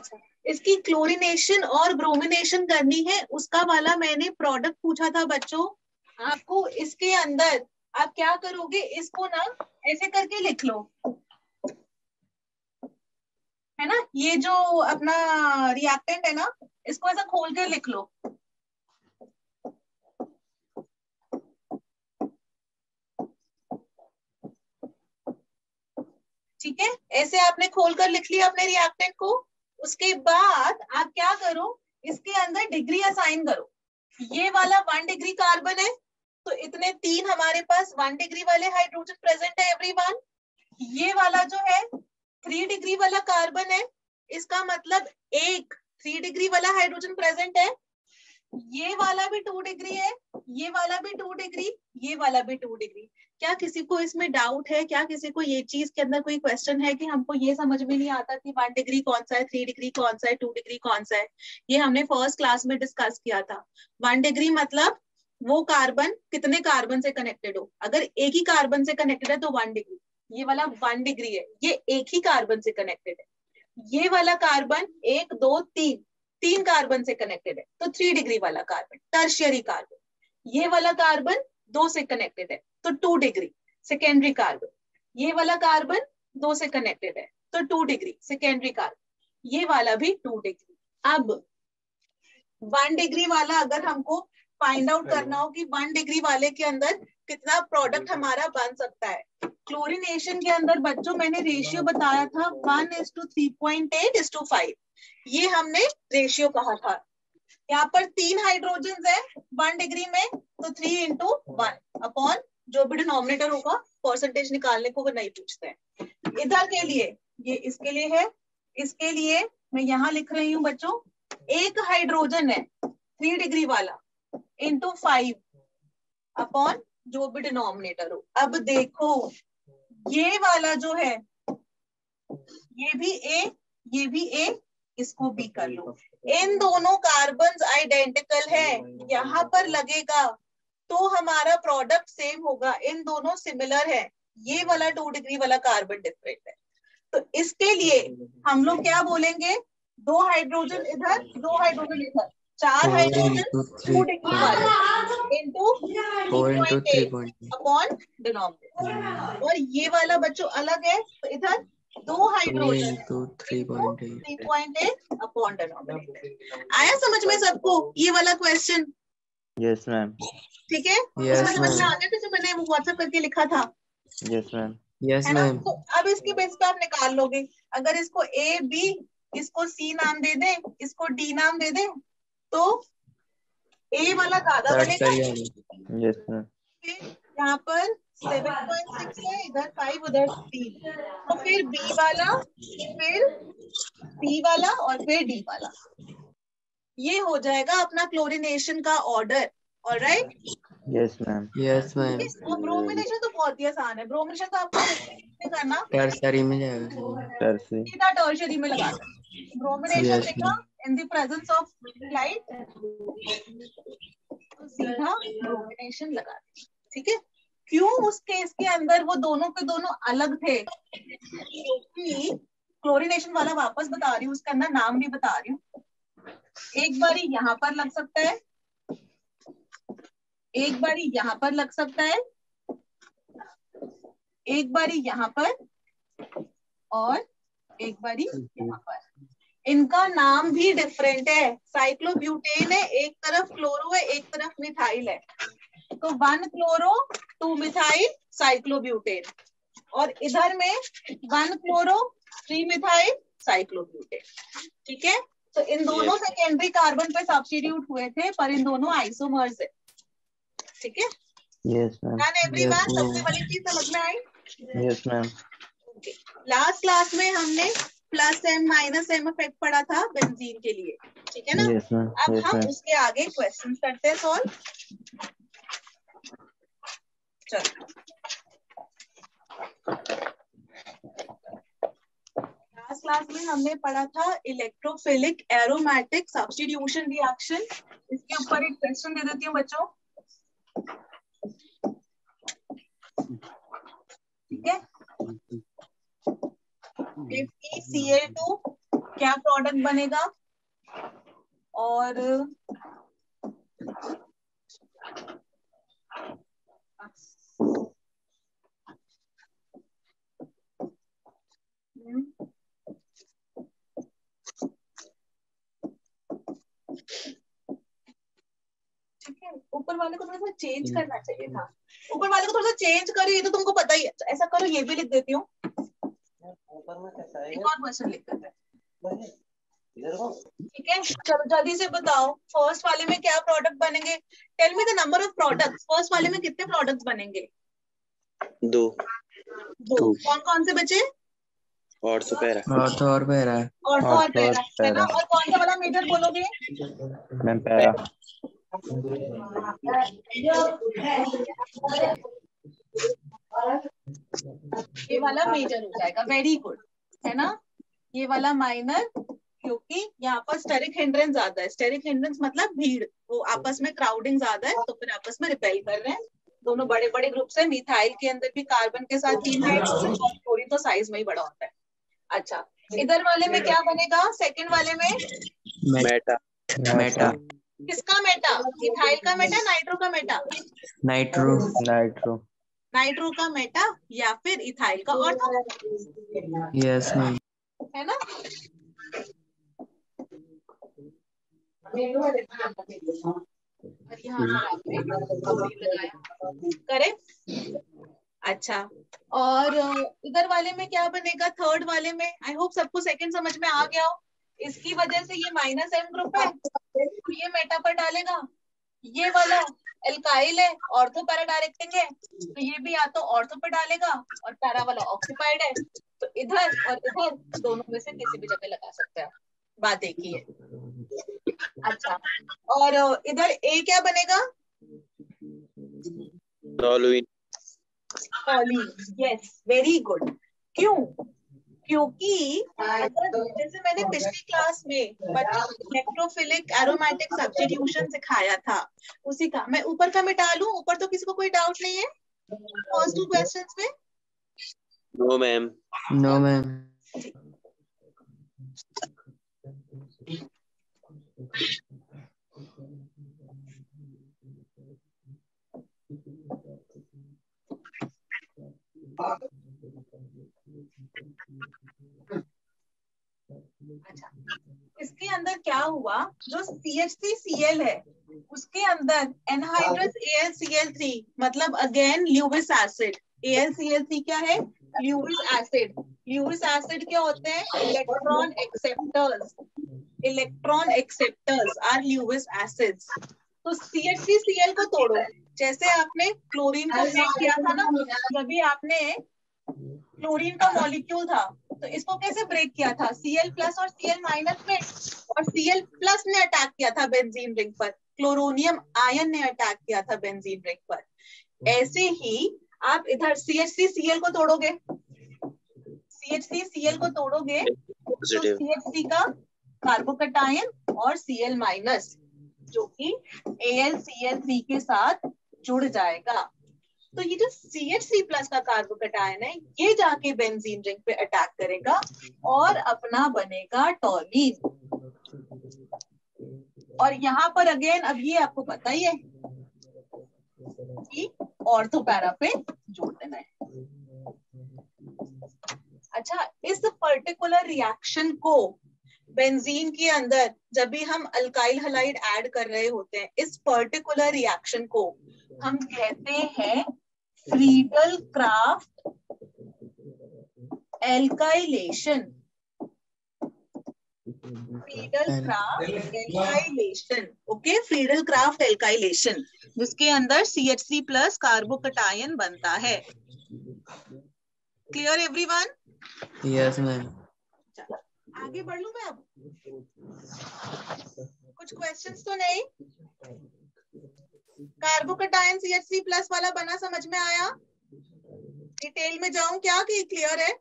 अच्छा, इसकी क्लोरीनेशन और ब्रोमिनेशन करनी है, उसका वाला मैंने प्रोडक्ट पूछा था बच्चों आपको। इसके अंदर आप क्या करोगे, इसको ना ऐसे करके लिख लो, है ना। ये जो अपना रिएक्टेंट है ना, इसको ऐसा खोल कर लिख लो। ठीक है, ऐसे आपने खोलकर लिख लिया अपने रिएक्टेंट को। उसके बाद आप क्या करो, इसके अंदर डिग्री असाइन करो। ये वाला 1 डिग्री कार्बन है, तो इतने 3 हमारे पास 1 डिग्री वाले हाइड्रोजन प्रेजेंट है एवरीवन। ये वाला जो है 3 डिग्री वाला कार्बन है, इसका मतलब एक 3 डिग्री वाला हाइड्रोजन प्रेजेंट है। ये वाला भी 2 डिग्री है, ये वाला भी 2 डिग्री, ये वाला भी 2 डिग्री। क्या किसी को इसमें डाउट है? क्या किसी को ये चीज के अंदर कोई क्वेश्चन है कि हमको ये समझ में नहीं आता कि 1 डिग्री कौन सा है, 3 डिग्री कौन सा है, 2 डिग्री कौन सा है? ये हमने फर्स्ट क्लास में डिस्कस किया था। 1 डिग्री मतलब वो कार्बन कितने कार्बन से कनेक्टेड हो। अगर एक ही कार्बन से कनेक्टेड है तो 1 डिग्री। ये वाला 1 डिग्री है, ये एक ही कार्बन से कनेक्टेड है। ये वाला कार्बन 1 2 3 कार्बन से कनेक्टेड है, तो 3 डिग्री वाला कार्बन टर्शियरी कार्बन। ये वाला कार्बन 2 से कनेक्टेड है, तो 2 डिग्री सेकेंडरी कार्बन। ये वाला कार्बन 2 से कनेक्टेड है, तो 2 डिग्री सेकेंडरी कार्बन। ये वाला भी 2 डिग्री। अब 1 डिग्री वाला अगर हमको फाइंड आउट करना हो कि 1 डिग्री वाले के अंदर कितना प्रोडक्ट हमारा बन सकता है, क्लोरीनेशन के अंदर बच्चों मैंने रेशियो बताया था 1:3.8:5। ये हमने रेशियो कहा था। यहाँ पर 3 हाइड्रोजन है 1 डिग्री में, तो 3:1 जो भी डिनोमिनेटर होगा, परसेंटेज निकालने को वो नहीं पूछते हैं। इधर के लिए ये इसके लिए है, इसके लिए मैं यहाँ लिख रही हूँ बच्चों, एक हाइड्रोजन है 3 डिग्री वाला इंटू 5 अपॉन जो भी डिनोमिनेटर हो। अब देखो ये वाला जो है, ये भी ए, ये भी ए, इसको भी कर लो। इन दोनों कार्बन आइडेंटिकल है, यहाँ पर लगेगा तो हमारा प्रोडक्ट सेम होगा। इन दोनों सिमिलर है, ये वाला 2 डिग्री वाला कार्बन डिफरेंट है। तो इसके लिए हम लोग क्या बोलेंगे, 2 हाइड्रोजन इधर, 2 हाइड्रोजन इधर, 4 हाइड्रोजन 2 डिग्री वाले इंटू 3.8 अपॉन डिनोमिनेटर। और ये वाला बच्चों अलग है, तो इधर 2 हाइड्रोजन 3.8 अपॉन डिनोमिनेटर। आया समझ में सबको ये वाला क्वेश्चन? Yes ma'am. ठीक है, यस समझ में आ गया था जो मैंने वो व्हाट्सएप करके लिखा था? Yes ma'am. है ना। तो अब इसके बेस पे आप निकाल लोगे। अगर इसको ए बी, इसको सी नाम दे दें, इसको डी नाम दे दें, तो ए वाला ज्यादा बनेगा। Yes ma'am. फिर यहाँ पर 7.6 है, इधर 5, उधर 3, तो फिर बी वाला, फिर सी वाला और फिर डी वाला। ये हो जाएगा अपना क्लोरीनेशन का order. Alright. Yes ma'am. Yes ma'am. अब ब्रोमिनेशन तो बहुत ही आसान है। ब्रोमिनेशन तो आपको करना टर्शरी में जाएगा, सीधा टर्शियरी में लगा देना। ब्रोमिनेशन लिखा in the presence of light, तो सीधा ब्रोमिनेशन लगा देना। ठीक है। क्यों उस केस के अंदर वो दोनों के दोनों अलग थे? क्योंकि क्लोरीनेशन वाला वापस बता रही हूँ, उसका अंदर नाम भी बता रही हूँ। एक बारी यहाँ पर लग सकता है, एक बारी यहाँ पर लग सकता है, एक बारी यहाँ पर, और एक बारी यहाँ पर। इनका नाम भी डिफरेंट है। साइक्लोब्यूटेन है, एक तरफ क्लोरो है, एक तरफ मिथाइल है, तो 1 क्लोरो 2 मिथाइल साइक्लोब्यूटेन। और इधर में 1 क्लोरो 3 मिथाइल साइक्लोब्यूटेन। ठीक है। तो इन दोनों सेकेंडरी कार्बन पे सब्स्टिट्यूट हुए थे, पर इन दोनों आइसोमर्स है। ठीक है। Yes ma'am. एवरीवन सबसे वाली चीज समझ में आई? Yes ma'am. लास्ट क्लास में हमने plus M minus M effect पढ़ा था बेंजीन के लिए। ठीक है ना। Yes ma'am. अब हम उसके आगे क्वेश्चन करते हैं सॉल्व। चलो, लास्ट क्लास में हमने पढ़ा था इलेक्ट्रोफिलिक एरोमेटिक सब्स्टिट्यूशन रिएक्शन। इसके ऊपर एक क्वेश्चन दे देती हूँ बच्चों। ठीक है। If ECl2 क्या प्रोडक्ट बनेगा? और ठीक है, ऊपर वाले को थोड़ा सा चेंज करना चाहिए था, ऊपर वाले को थोड़ा सा चेंज करो, ये तो तुमको पता ही है। ऐसा करो, ये भी लिख देती हूँ, एक और क्वेश्चन लिख देते हैं। ठीक है, चलो जल्दी से बताओ, फर्स्ट वाले में क्या प्रोडक्ट बनेंगे? Tell me the number of products. First वाले में कितने प्रोडक्ट्स बनेंगे? दो। कौन कौन से बचे? ऑर्थो और पैरा है ना। और कौन सा वाला मेजर बोलोगे? Ma'am para. ये वाला मेजर हो जाएगा, वेरी गुड, है ना। ये वाला माइनर, क्योंकि यहाँ पर स्टेरिक हिंड्रेंस ज्यादा है। स्टेरिक हिंड्रेंस मतलब भीड़, वो आपस में क्राउडिंग ज्यादा है, तो फिर आपस में रिपेल कर रहे हैं। दोनों बड़े बड़े ग्रुप से, मिथाइल के अंदर भी कार्बन के साथ 3 हाइड्रोजन, और क्लोरीन तो साइज में ही बड़ा होता है। अच्छा, इधर वाले में क्या बनेगा? सेकंड वाले में मेटा। किसका मेटा? इथाइल का मेटा, नाइट्रो का मेटा? नाइट्रो का मेटा या फिर इथाइल का ऑर्थो? Yes ma'am. है ना। करेक्ट। अच्छा, और इधर वाले में क्या बनेगा? थर्ड वाले में, आई होप सबको सेकंड समझ में आ गया हो। इसकी वजह से ये माइनस एम ग्रुप है, तो ये मेटा पर डालेगा। ये वाला एल्काइल है, ऑर्थो पैरा डायरेक्टिंग है, तो ये भी या तो ऑर्थो पर डालेगा, और पैरा वाला ऑक्सीपाइड है, तो इधर और इधर दोनों में से किसी भी जगह लगा सकते हैं। बात एक ही है। अच्छा, और इधर ए क्या बनेगा? Yes, very good. क्यों? क्योंकि जैसे मैंने पिछली क्लास में बच्चों को इलेक्ट्रोफिलिक एरोमेटिक सब्स्टिट्यूशन सिखाया था, उसी का मैं ऊपर का मिटा लूं। ऊपर तो किसी को कोई डाउट नहीं है फर्स्ट 2 क्वेश्चंस में? No ma'am. अच्छा, इसके अंदर क्या हुआ? जो CH3Cl है, उसके अंदर एनहाइड्रस AlCl3, मतलब अगेन ल्यूविस एसिड। AlCl3 क्या है? Lewis acid. ल्यूविस एसिड क्या होते हैं? Electron acceptors. Electron acceptors are Lewis acids. तो CH3Cl को तोड़ो, जैसे आपने क्लोरीन को ब्रेक किया था ना, जब आपने क्लोरीन का मॉलिक्यूल था, तो इसको कैसे ब्रेक किया था? Cl प्लस और Cl माइनस में, और Cl प्लस ने अटैक किया था बेंजीन रिंग पर, क्लोरोनियम आयन ने अटैक किया था बेंजीन रिंग पर। ऐसे ही आप इधर CH3Cl को तोड़ोगे, CH3Cl को तोड़ोगे तो CH3 का कार्बोकटायन और Cl माइनस, जो कि AlCl3 के साथ जुड़ जाएगा। तो ये जो CH3 प्लस का कार्बोकटायन है, ये जाके बेंजीन रिंग पे अटैक करेगा और अपना बनेगा टॉलीन। और यहाँ पर अगेन, अब ये आपको पता ही है कि ऑर्थो पैरा पे जोड़ देना है। अच्छा, इस पर्टिकुलर रिएक्शन को बेंजीन के अंदर जब भी हम अल्काइल हैलाइड ऐड कर रहे होते हैं, इस पर्टिकुलर रिएक्शन को हम कहते हैं Friedel Crafts alkylation. Friedel Crafts alkylation, okay, Friedel Crafts alkylation, जिसके अंदर CH3 प्लस कार्बोकटायन बनता है। Clear everyone? Yes ma'am. आगे बढ़ लूं मैं अब? कुछ क्वेश्चंस तो नहीं? कार्बोकटायन CH3 प्लस वाला बना, समझ में आया? डिटेल में जाऊं क्या कि क्लियर है?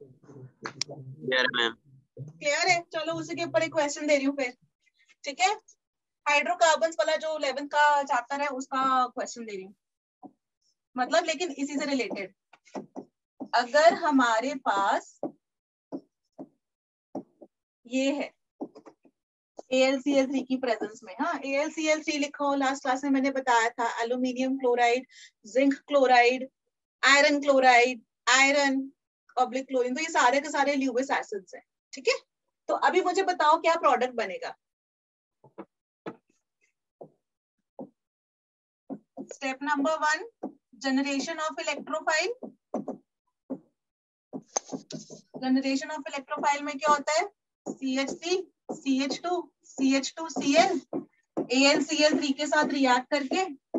क्लियर है। चलो उसी के ऊपर एक क्वेश्चन दे रही हूँ फिर, ठीक है। हाइड्रोकार्बन्स वाला जो 11th का चैप्टर है, उसका क्वेश्चन दे रही हूँ, मतलब लेकिन इसी से रिलेटेड। अगर हमारे पास ये है AlCl3 की प्रेजेंस में। हाँ, AlCl3 लिखो, लास्ट क्लास में मैंने बताया था, aluminium chloride, zinc chloride, iron chloride, iron oblique chlorine, तो ये सारे के सारे ल्यूविस एसिड्स हैं। ठीक है, तो अभी मुझे बताओ क्या प्रोडक्ट बनेगा। Step number 1, generation of electrophile. Generation of electrophile में क्या होता है, CH3 CH2 CH2Cl AlCl3 के साथ रिएक्ट करके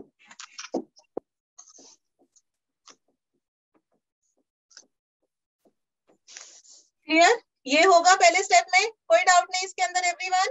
क्लियर, ये होगा पहले स्टेप में, कोई डाउट नहीं इसके अंदर everyone?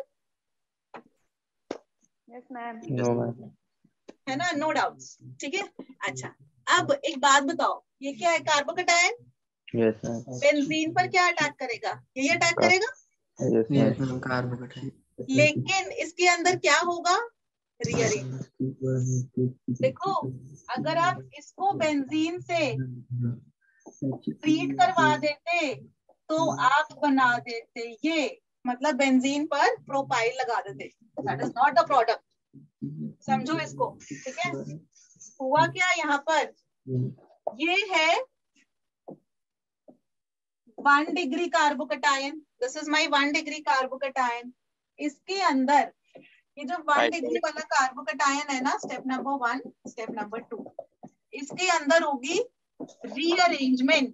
Yes ma'am. No ma'am. है ना, नो डाउट्स। ठीक है, अच्छा अब एक बात बताओ, ये क्या है, कार्बोकैटायन। Yes ma'am. बेंजीन पर क्या अटैक करेगा, यही अटैक करेगा, yes yes ma'am. Ma'am, carbocation. लेकिन इसके अंदर क्या होगा, रीअरेंज। देखो, अगर आप इसको बेंजीन से ट्रीट करवा देते तो आप बना देते ये, मतलब बेंजीन पर प्रोपाइल लगा देते, that is not a product, समझो इसको। ठीक है, हुआ क्या यहाँ पर, ये है 1 degree carbocation, this is my 1 degree carbocation. इसके अंदर ये जो 1 डिग्री वाला कार्बोकैटायन है ना, स्टेप नंबर 1, स्टेप नंबर 2, इसके अंदर होगी रीअरेंजमेंट।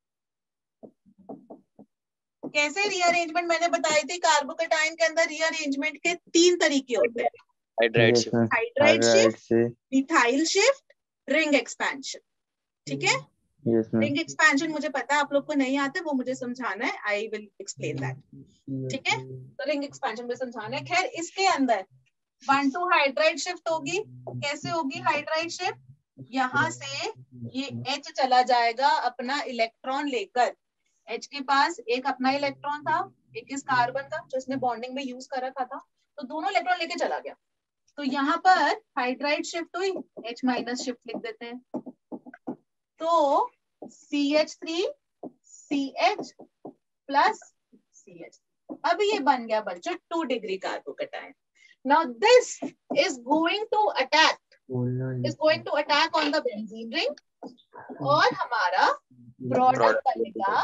कैसे रीअरेंजमेंट मैंने बताई थी, कार्बोकैटायन के अंदर रीअरेंजमेंट के 3 तरीके होते हैं, hydride yes shift, ma'am. Hydride shift, से मिथाइल शिफ्ट, रिंग एक्सपेंशन। ठीक है, यस मैम। रिंग एक्सपेंशन मुझे पता है आप लोग को नहीं आता, वो मुझे समझाना है, आई विल एक्सप्लेन दैट। ठीक है, तो रिंग एक्सपेंशन में समझाना है। खैर, इसके अंदर 1,2 हाइड्राइड शिफ्ट होगी। कैसे होगी हाइड्राइड शिफ्ट, यहाँ से ये H चला जाएगा अपना इलेक्ट्रॉन लेकर, H के पास एक अपना इलेक्ट्रॉन था, एक इस कार्बन था जो इसने बॉन्डिंग में यूज कर रखा था, तो दोनों इलेक्ट्रॉन लेके चला गया। तो यहाँ पर हाइड्राइड शिफ्ट हुई, H माइनस शिफ्ट लिख देते हैं, तो CH3 CH प्लस CH। अब ये बन गया बच्चों 2 degree carbocation. Now this is going to attack on the benzene ring, और हमारा प्रोडक्ट बनेगा,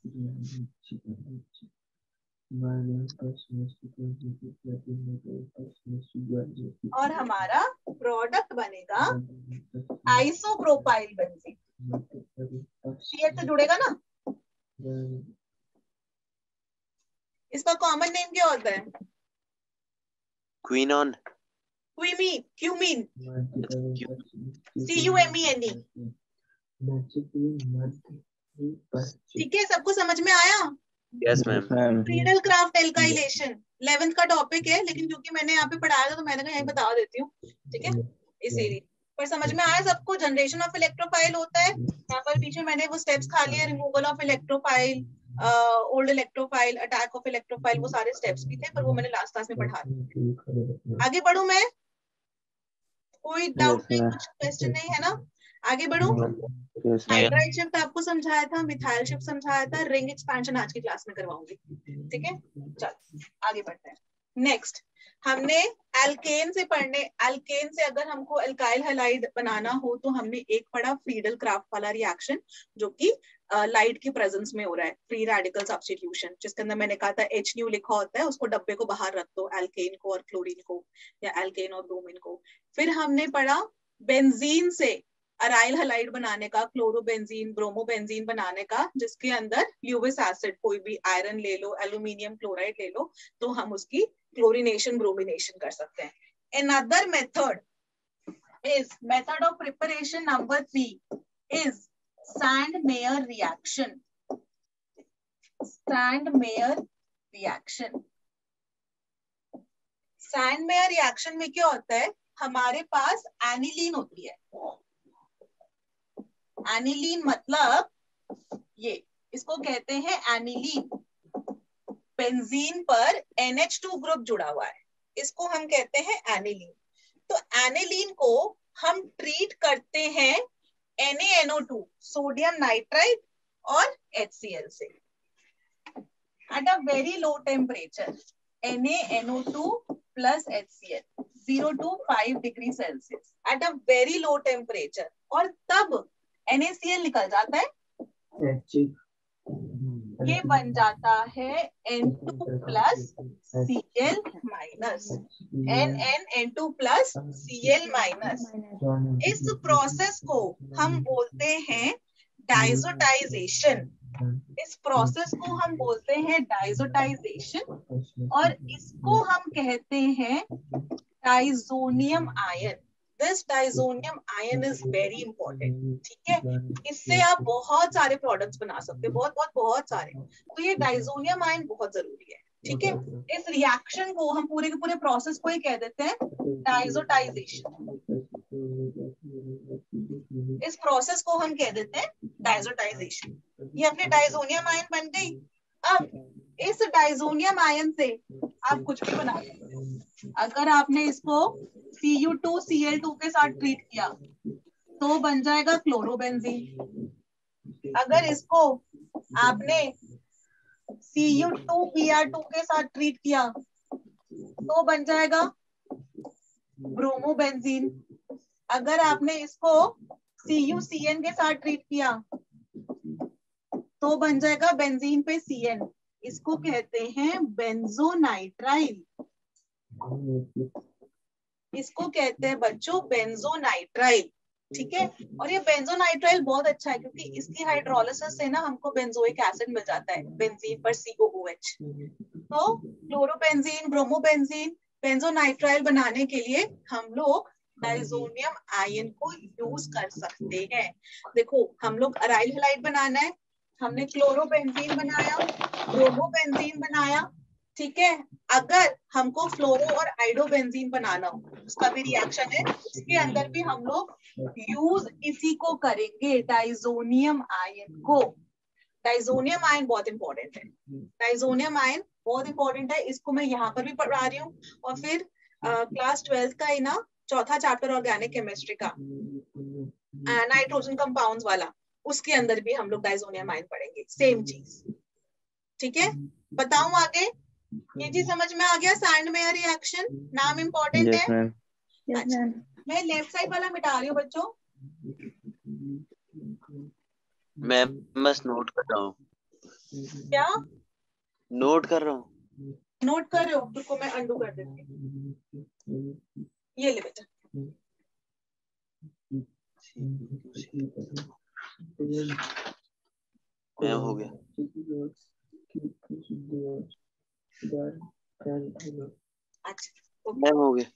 और हमारा प्रोडक्ट बनेगा आइसोप्रोपाइल बेंजीन। CH से जुड़ेगा ना, इसका कॉमन नेम क्या होता है, क्वीनॉन, क्यूमीन, CUMENE। ठीक है, सबको समझ में आया? Yes ma'am, Friedel Crafts alkylation 11th का टॉपिक है, लेकिन क्योंकि मैंने यहाँ पे पढ़ाया था तो मैंने कहा यहीं बता देती हूँ। ठीक है, इसीलिए पर समझ में आया सबको। जनरेशन ऑफ इलेक्ट्रोफाइल होता है, यहाँ पर पीछे मैंने वो स्टेप्स खा लिए, removal of electrophile, old electrophile, attack of electrophile, वो सारे स्टेप्स भी थे, पर वो मैंने लास्ट क्लास में पढ़ा दिया। आगे बढ़ू मैं, कोई डाउट नहीं, कुछ क्वेश्चन नहीं है ना, आगे बढ़ू। हाइड्राइड शिफ्ट आपको समझाया था, मिथाइल शिफ्ट समझाया था, रिंग एक्सपेंशन आज की क्लास में करवाऊंगी। ठीक है, चलो आगे बढ़ते हैं। नेक्स्ट हमने एल्केन से पढ़ने, एल्केन से अगर हमको अल्काइल हैलाइड बनाना हो तो हमने एक पढ़ा फ्रीडल क्राफ्ट वाला रिएक्शन, जो कि लाइट की प्रेजेंस में हो रहा है, फ्री रेडिकल सब्स्टिट्यूशन, जिसके अंदर मैंने कहा था HNu लिखा होता है, उसको डब्बे को बाहर रख दो, एल्केन को और क्लोरीन को, या एल्केन और ब्रोमीन को। फिर हमने पढ़ा बेंजीन से अराइल हैलाइड बनाने का, क्लोरोबेंजीन, ब्रोमोबेंजीन बनाने का, जिसके अंदर ल्यूविस एसिड, कोई भी आयरन ले लो, एल्यूमिनियम क्लोराइड ले लो, तो हम उसकी क्लोरीनेशन ब्रोमिनेशन कर सकते हैं। Another method is method of preparation number 3 is Sandmeyer reaction. Sandmeyer reaction. Sandmeyer reaction में क्या होता है, हमारे पास एनिलीन होती है। एनिलीन मतलब ये, इसको कहते हैं एनिलीन। बेंजीन पर NH2 ग्रुप जुड़ा हुआ है, इसको हम कहते हैं एनिलीन। तो एनिलीन को हम ट्रीट करते हैं NaNO2, सोडियम नाइट्राइड और HCl से, at a very low temperature. NaNO2 plus HCl 0 to 5 degree Celsius at a very low temperature, और तब NaCl निकल जाता है, ये बन जाता है N2 plus Cl minus, N2 plus Cl minus। इस प्रोसेस को हम बोलते हैं डाइजोटाइजेशन, इस प्रोसेस को हम बोलते हैं डाइजोटाइजेशन, और इसको हम कहते हैं diazonium ion. This diazonium ion is very important, ठीक है, इससे आप बहुत सारे प्रोडक्ट्स बना सकते हो, बहुत बहुत बहुत सारे। तो ये डाइजोनियम आयन बहुत जरूरी है, ठीक है। इस रिएक्शन को हम पूरे के पूरे प्रोसेस को ही कह देते हैं डाइजोटाइजेशन, इस प्रोसेस को हम कह देते हैं डाइजोटाइजेशन। ये अपनी डाइजोनियम आयन बन गई। अब इस डाइजोनियम आयन से आप कुछ भी बना सकते हो। अगर आपने इसको Cu2Cl2 के साथ ट्रीट किया तो बन जाएगा क्लोरोबेंजीन। अगर इसको आपने Cu2Br2 के साथ ट्रीट किया तो बन जाएगा ब्रोमोबेंजीन। अगर आपने इसको CuCN के साथ ट्रीट किया तो बन जाएगा बेंजीन पे CN, इसको कहते हैं बेंजोनाइट्राइल, इसको कहते हैं बच्चों बेंजोनाइट्राइल, ठीक है। और ये बेंजोनाइट्राइल बहुत अच्छा है क्योंकि इसकी हाइड्रोलिसिस से ना हमको बेंजोइक एसिड मिल जाता है बेंजीन पर COOH। तो क्लोरोबेंजीन, ब्रोमोबेंजीन, बेंजोनाइट्राइल बनाने के लिए हम लोग डाइजोनियम आयन को यूज कर सकते हैं। देखो हम लोग अराइल हैलाइड बनाना है, हमने क्लोरोबेंजीन बनाया, ब्रोमोबेंजीन बनाया, ठीक है। अगर हमको फ्लोरो और आइडोबेंजीन बनाना हो, उसका भी रिएक्शन है, उसके अंदर भी हम लोग यूज इसी को करेंगे, डाइजोनियम आयन को। डाइजोनियम आयन बहुत इंपॉर्टेंट है, डाइजोनियम आयन बहुत इंपॉर्टेंट है, इसको मैं यहाँ पर भी पढ़ा रही हूँ। और फिर क्लास 12th का ही ना चौथा चैप्टर ऑर्गेनिक केमिस्ट्री का नाइट्रोजन कंपाउंड्स वाला, उसके अंदर भी हम लोग डाइजोनियम आयन पढ़ेंगे, सेम चीज, ठीक है। बताऊं आगे? ये चीज समझ में आ गया? सैंडमेयर रिएक्शन नाम इंपॉर्टेंट है। अच्छा, मैं लेफ्ट साइड वाला मिटा रही हूँ बच्चों। मैं बस नोट कर रहा हूँ। क्या नोट कर रहा हूँ? नोट कर रहे हो? रुको मैं अंडू कर देती हूँ। ये ले बेटा। मैं हो गया। अच्छा मैं हो गया।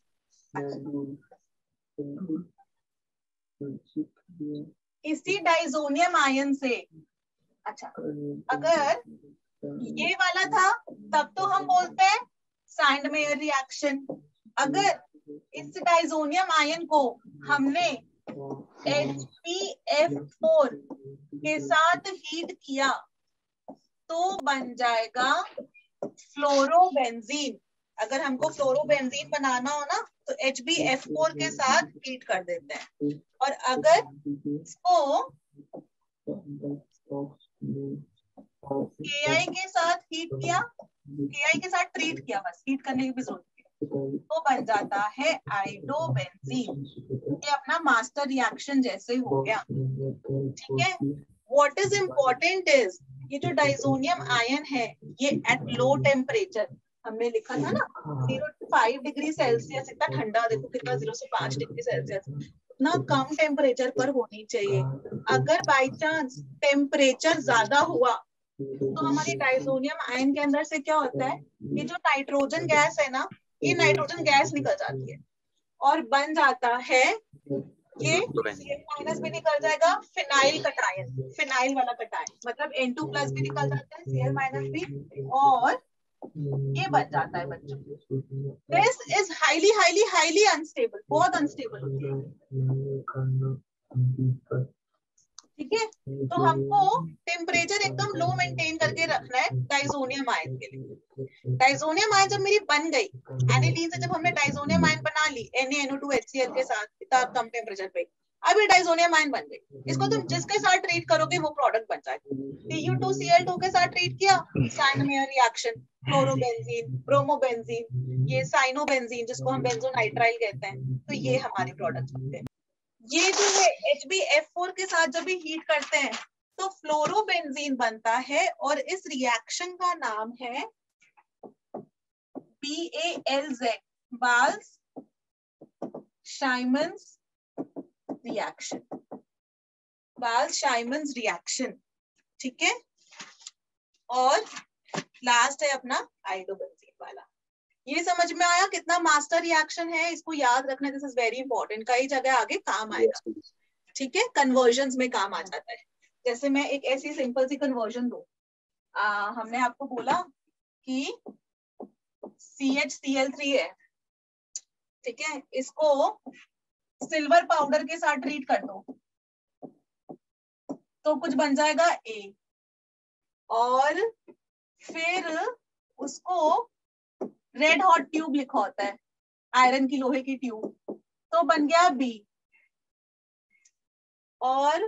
इसी डाइजोनियम आयन से, अच्छा अगर ये वाला था तब तो हम बोलते हैं सैंडमेयर रिएक्शन। अगर इस डाइजोनियम आयन को हमने HbF4 के साथ हीट किया तो बन जाएगा फ्लोरोबेंजीन। अगर हमको फ्लोरोबेंजीन बनाना हो ना तो HbF4 के साथ हीट कर देते हैं। और अगर इसको Ki के साथ हीट किया, Ki के साथ ट्रीट किया, बस हीट करने की भी जरूरत है, तो बन जाता है आइडोबेंजीन। ये अपना मास्टर रिएक्शन जैसे हो गया, ठीक है। व्हाट इज इम्पोर्टेंट इज ये जो डाइजोनियम आयन है ये एट लो टेम्परेचर, हमने लिखा था ना 0 to 5 डिग्री सेल्सियस, इतना ठंडा, देखो कितना 0 से 5 डिग्री सेल्सियस, उतना कम टेम्परेचर पर होनी चाहिए। अगर बाई चांस टेम्परेचर ज्यादा हुआ तो हमारी डाइजोनियम आयन के अंदर से क्या होता है, ये जो नाइट्रोजन गैस है ना, ये नाइट्रोजन गैस निकल जाती है और बन जाता है ये माइनस भी निकल जाएगा, फिनाइल कटायन, फिनाइल वाला कटायन, मतलब N2 प्लस भी निकल जाता है, Cl माइनस भी, और ये बन जाता है बच्चों। This is highly highly highly unstable, बहुत अनस्टेबल होती है, ठीक है। तो हमको टेम्परेचर एकदम लो मेंटेन करके रखना है डाइजोनियम आयन के लिए। डाइजोनियम आयन जब मेरी बन गई, एनिलीन से जब हमने डाइजोनियम आयन बना ली NaNO2HCl के साथ इतना कम टेम्परेचर पे, अब ये डाइसोनियम आयन बन गई। इसको तुम जिसके साथ ट्रीट करोगे वो प्रोडक्ट बन जाएगा। Tu2Cl2 के साथ ट्रीट किया, साइनोमेयर रिएक्शन, क्लोरोबेंजीन, ब्रोमोबेंजीन, ये साइनोबेंजीन जिसको हम बेंजोनाइट्राइल कहते हैं, तो ये हमारे प्रोडक्ट्स बनते हैं। ये जो है HbF4 के साथ जब भी हीट करते हैं तो फ्लोरोबेंजीन बनता है और इस रिएक्शन का नाम है BALZ, बाल्स शाइमन्स रिएक्शन, बाल्स शाइमन्स रिएक्शन, ठीक है। और लास्ट है अपना आइडोबेंजीन वाला। ये समझ में आया कितना मास्टर रिएक्शन है, इसको याद रखना, दिस इज वेरी इंपॉर्टेंट, कई जगह आगे काम आएगा, ठीक है, कन्वर्जन में काम आ जाता है। जैसे मैं एक ऐसी सिंपल सी कन्वर्जन दूं, हमने आपको बोला कि CHCl3 है, ठीक है, इसको सिल्वर पाउडर के साथ ट्रीट कर दो तो कुछ बन जाएगा A, और फिर उसको रेड हॉट ट्यूब लिखा होता है, आयरन की लोहे की ट्यूब, तो बन गया B। और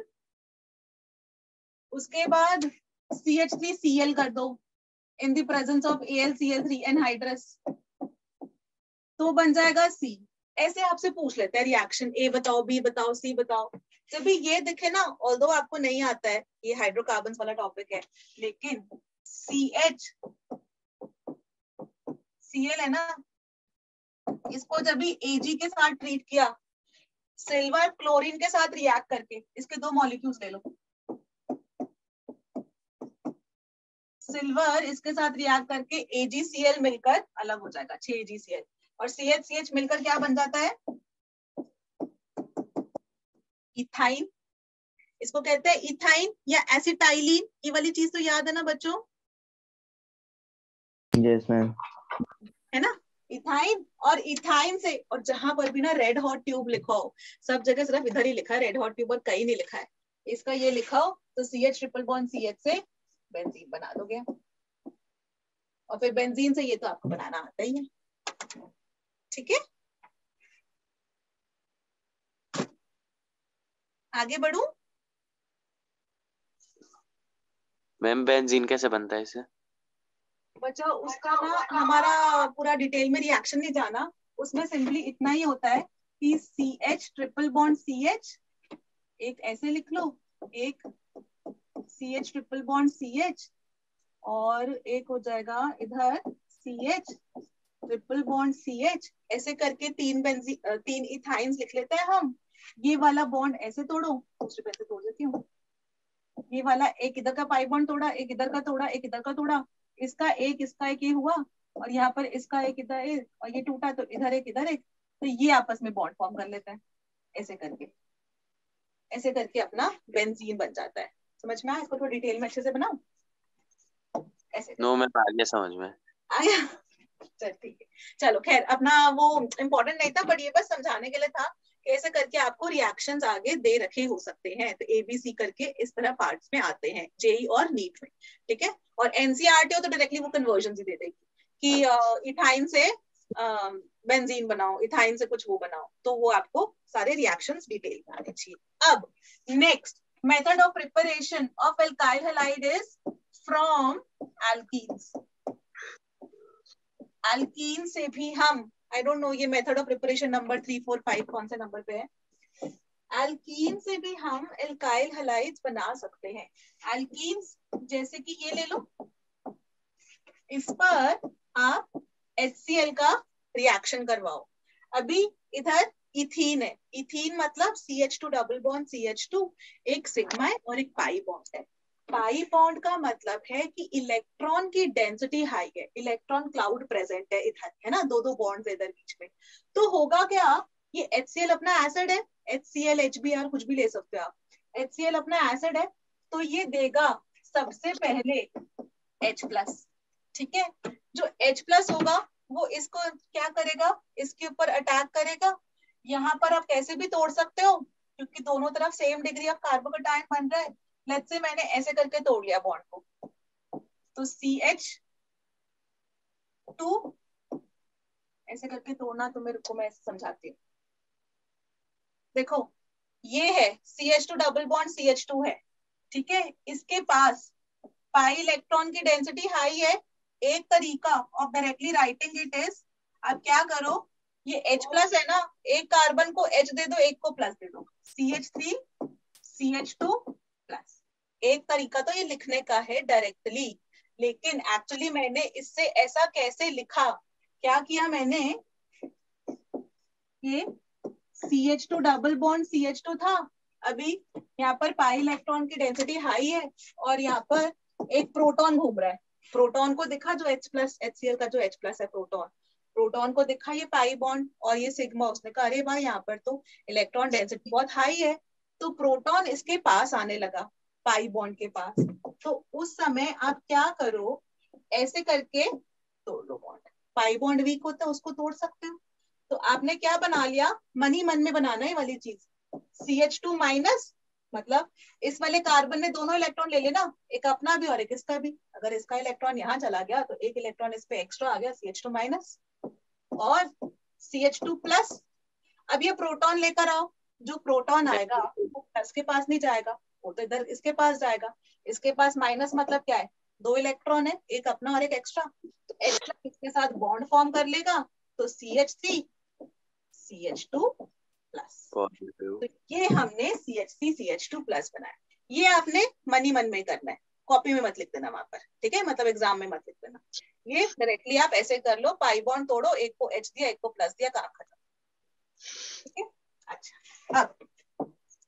उसके बाद CH3Cl कर दो in the presence of AlCl3 anhydrous, तो बन जाएगा C। ऐसे आपसे पूछ लेते हैं रिएक्शन, A बताओ, B बताओ, C बताओ। जब भी ये दिखे ना, ऑल्दो आपको नहीं आता है, ये हाइड्रोकार्बन्स वाला टॉपिक है, लेकिन CHCl है ना, इसको जब भी Ag के साथ ट्रीट किया, सिल्वर क्लोरीन के साथ रिएक्ट करके, इसके दो मॉलिक्यूल्स ले लो, सिल्वर इसके साथ रिएक्ट करके AgCl मिलकर अलग हो जाएगा 6AgCl, और CH मिलकर क्या बन जाता है, इथाइन। इसको कहते हैं इथाइन या एसिटाइलिन, ये वाली चीज तो याद है ना बच्चों? Yes ma'am. है ना, इथाइन। और इथाइन से, और जहां पर भी ना रेड हॉट ट्यूब लिखा हो, सब जगह सिर्फ इधर ही लिखा है रेड हॉट ट्यूब और कहीं नहीं लिखा है, इसका ये लिखा हो तो CH ट्रिपल बॉन्ड CH से बेंजीन बना दोगे, और फिर बेंजीन से ये तो आपको बनाना आता ही है, ठीक है। आगे बढ़ू? मैम बेंजीन कैसे बनता है इसे? बच्चा उसका ना हमारा पूरा डिटेल में रिएक्शन नहीं जाना, उसमें सिंपली इतना ही होता है कि CH ट्रिपल बॉन्ड CH, एक ऐसे लिख लो, एक CH ट्रिपल बॉन्ड CH, और एक हो जाएगा इधर CH ट्रिपल बॉन्ड CH, ऐसे करके तीन इथाइंस लिख लेते हैं हम। ये वाला बॉन्ड ऐसे तोड़ो, दूसरे पे ऐसे तोड़ देती हूँ, ये वाला एक इधर का पाई बॉन्ड तोड़ा, एक इधर का तोड़ा, एक इधर का तोड़ा, इसका एक ये हुआ, और यहाँ पर इसका एक इधर एक, और ये टूटा तो इधर एक, तो ये आपस में बॉन्ड फॉर्म कर लेते हैं, ऐसे करके, ऐसे करके अपना बेंजीन बन जाता है। समझ में आया? इसको थोड़ा डिटेल में अच्छे से बनाओ, ऐसे नो मैम, आ गया समझ में। आया? चल ठीक है, चलो खैर, अपना वो इम्पोर्टेंट नहीं था, बट ये बस समझाने के लिए था कि ऐसे करके आपको रिएक्शंस आगे दे रखे हो सकते हैं, तो ABC करके इस तरह पार्ट्स में आते हैं जेई और नीट में, ठीक है। और NCERT हो तो डायरेक्टली वो कन्वर्जन ही दे देगी कि इथाइन से बेंजीन बनाओ, इथाइन से कुछ वो बनाओ, तो वो आपको सारे रिएक्शंस डिटेल में आने चाहिए। अब next method of preparation of alkyl halide is from alkenes. Alkene से भी हम, आई डोंट नो ये मेथड ऑफ प्रिपरेशन नंबर 3, 4, 5 कौन से नंबर पे है, एल्कीन से भी हम एल्काइल हैलाइड्स बना सकते हैं। एल्कीन्स जैसे कि ये ले लो, इस पर आप HCl का रिएक्शन करवाओ। अभी इधर इथीन है, इथीन मतलब CH2 डबल बॉन्ड CH2, एक सिग्मा है और एक पाई बॉन्ड है। पाई बॉन्ड का मतलब है कि इलेक्ट्रॉन की डेंसिटी हाई है, इलेक्ट्रॉन क्लाउड प्रेजेंट है इधर, है ना, दो दो बॉन्ड्स इधर बीच में, तो होगा क्या, ये HCl अपना एसिड है, HCl HBr कुछ भी ले सकते हो आप, HCl अपना एसिड है, तो ये देगा सबसे पहले H+, ठीक है। जो H+ होगा वो इसको क्या करेगा, इसके ऊपर अटैक करेगा। यहाँ पर आप कैसे भी तोड़ सकते हो क्योंकि दोनों तरफ सेम डिग्री ऑफ कार्बोकेटायन बन रहा है। लेट्स से मैंने ऐसे करके तोड़ लिया बॉन्ड को, तो CH2 ऐसे करके तोड़ना, तो मेरे को मैं समझाती हूँ। देखो ये है CH2 डबल बॉन्ड CH2 है, ठीक है। इसके पास पाई इलेक्ट्रॉन की डेंसिटी हाई है। एक तरीका of directly writing it is, आप क्या करो, ये H प्लस है ना, एक कार्बन को H दे दो, एक को प्लस दे दो, CH3 CH2 प्लस। एक तरीका तो ये लिखने का है डायरेक्टली, लेकिन एक्चुअली मैंने इससे ऐसा कैसे लिखा, क्या किया मैंने, ये CH2 डबल बॉन्ड CH2 था, अभी यहाँ पर पाई इलेक्ट्रॉन की डेंसिटी हाई है और यहाँ पर एक प्रोटॉन घूम रहा है। प्रोटॉन को दिखा जो H प्लस HCl का जो H प्लस है प्रोटॉन, प्रोटॉन को दिखा ये पाई बॉन्ड और ये सिग्मा, उसने कहा अरे भाई यहाँ पर तो इलेक्ट्रॉन डेंसिटी बहुत हाई है, तो प्रोटॉन इसके पास आने लगा पाई बॉन्ड के पास। तो उस समय आप क्या करो, ऐसे करके तोड़ लो बॉन्ड। पाई बॉन्ड वीक होता है, उसको तोड़ सकते हो। तो आपने क्या बना लिया, मन ही मन में बनाना है वाली चीज, CH2 माइनस, मतलब इस वाले कार्बन ने दोनों इलेक्ट्रॉन ले लेना, एक अपना भी और एक इसका भी। अगर इसका इलेक्ट्रॉन यहाँ चला गया तो एक इलेक्ट्रॉन इस पे एक्स्ट्रा आ गया, CH2 माइनस और CH2 प्लस। अब ये प्रोटॉन लेकर आओ, जो प्रोटॉन आएगा वो प्लस के पास नहीं जाएगा, वो तो इधर इसके पास जाएगा। इसके पास माइनस मतलब क्या है, दो इलेक्ट्रॉन है, एक अपना और एक एक्स्ट्रा, तो H प्लस इसके साथ बॉन्ड फॉर्म कर लेगा, तो CH3 CH2 प्लस। तो ये हमने CH3 CH2 प्लस बनाया। ये आपने मन ही मन में करना है, कॉपी में मत लिख देना वहां पर, ठीक है, मतलब एग्जाम में मत लिख देना। ये डायरेक्टली आप ऐसे कर लो, पाई बॉन्ड तोड़ो, एक को H दिया एक को प्लस दिया, काम खत्म, ठीक है। अच्छा, अब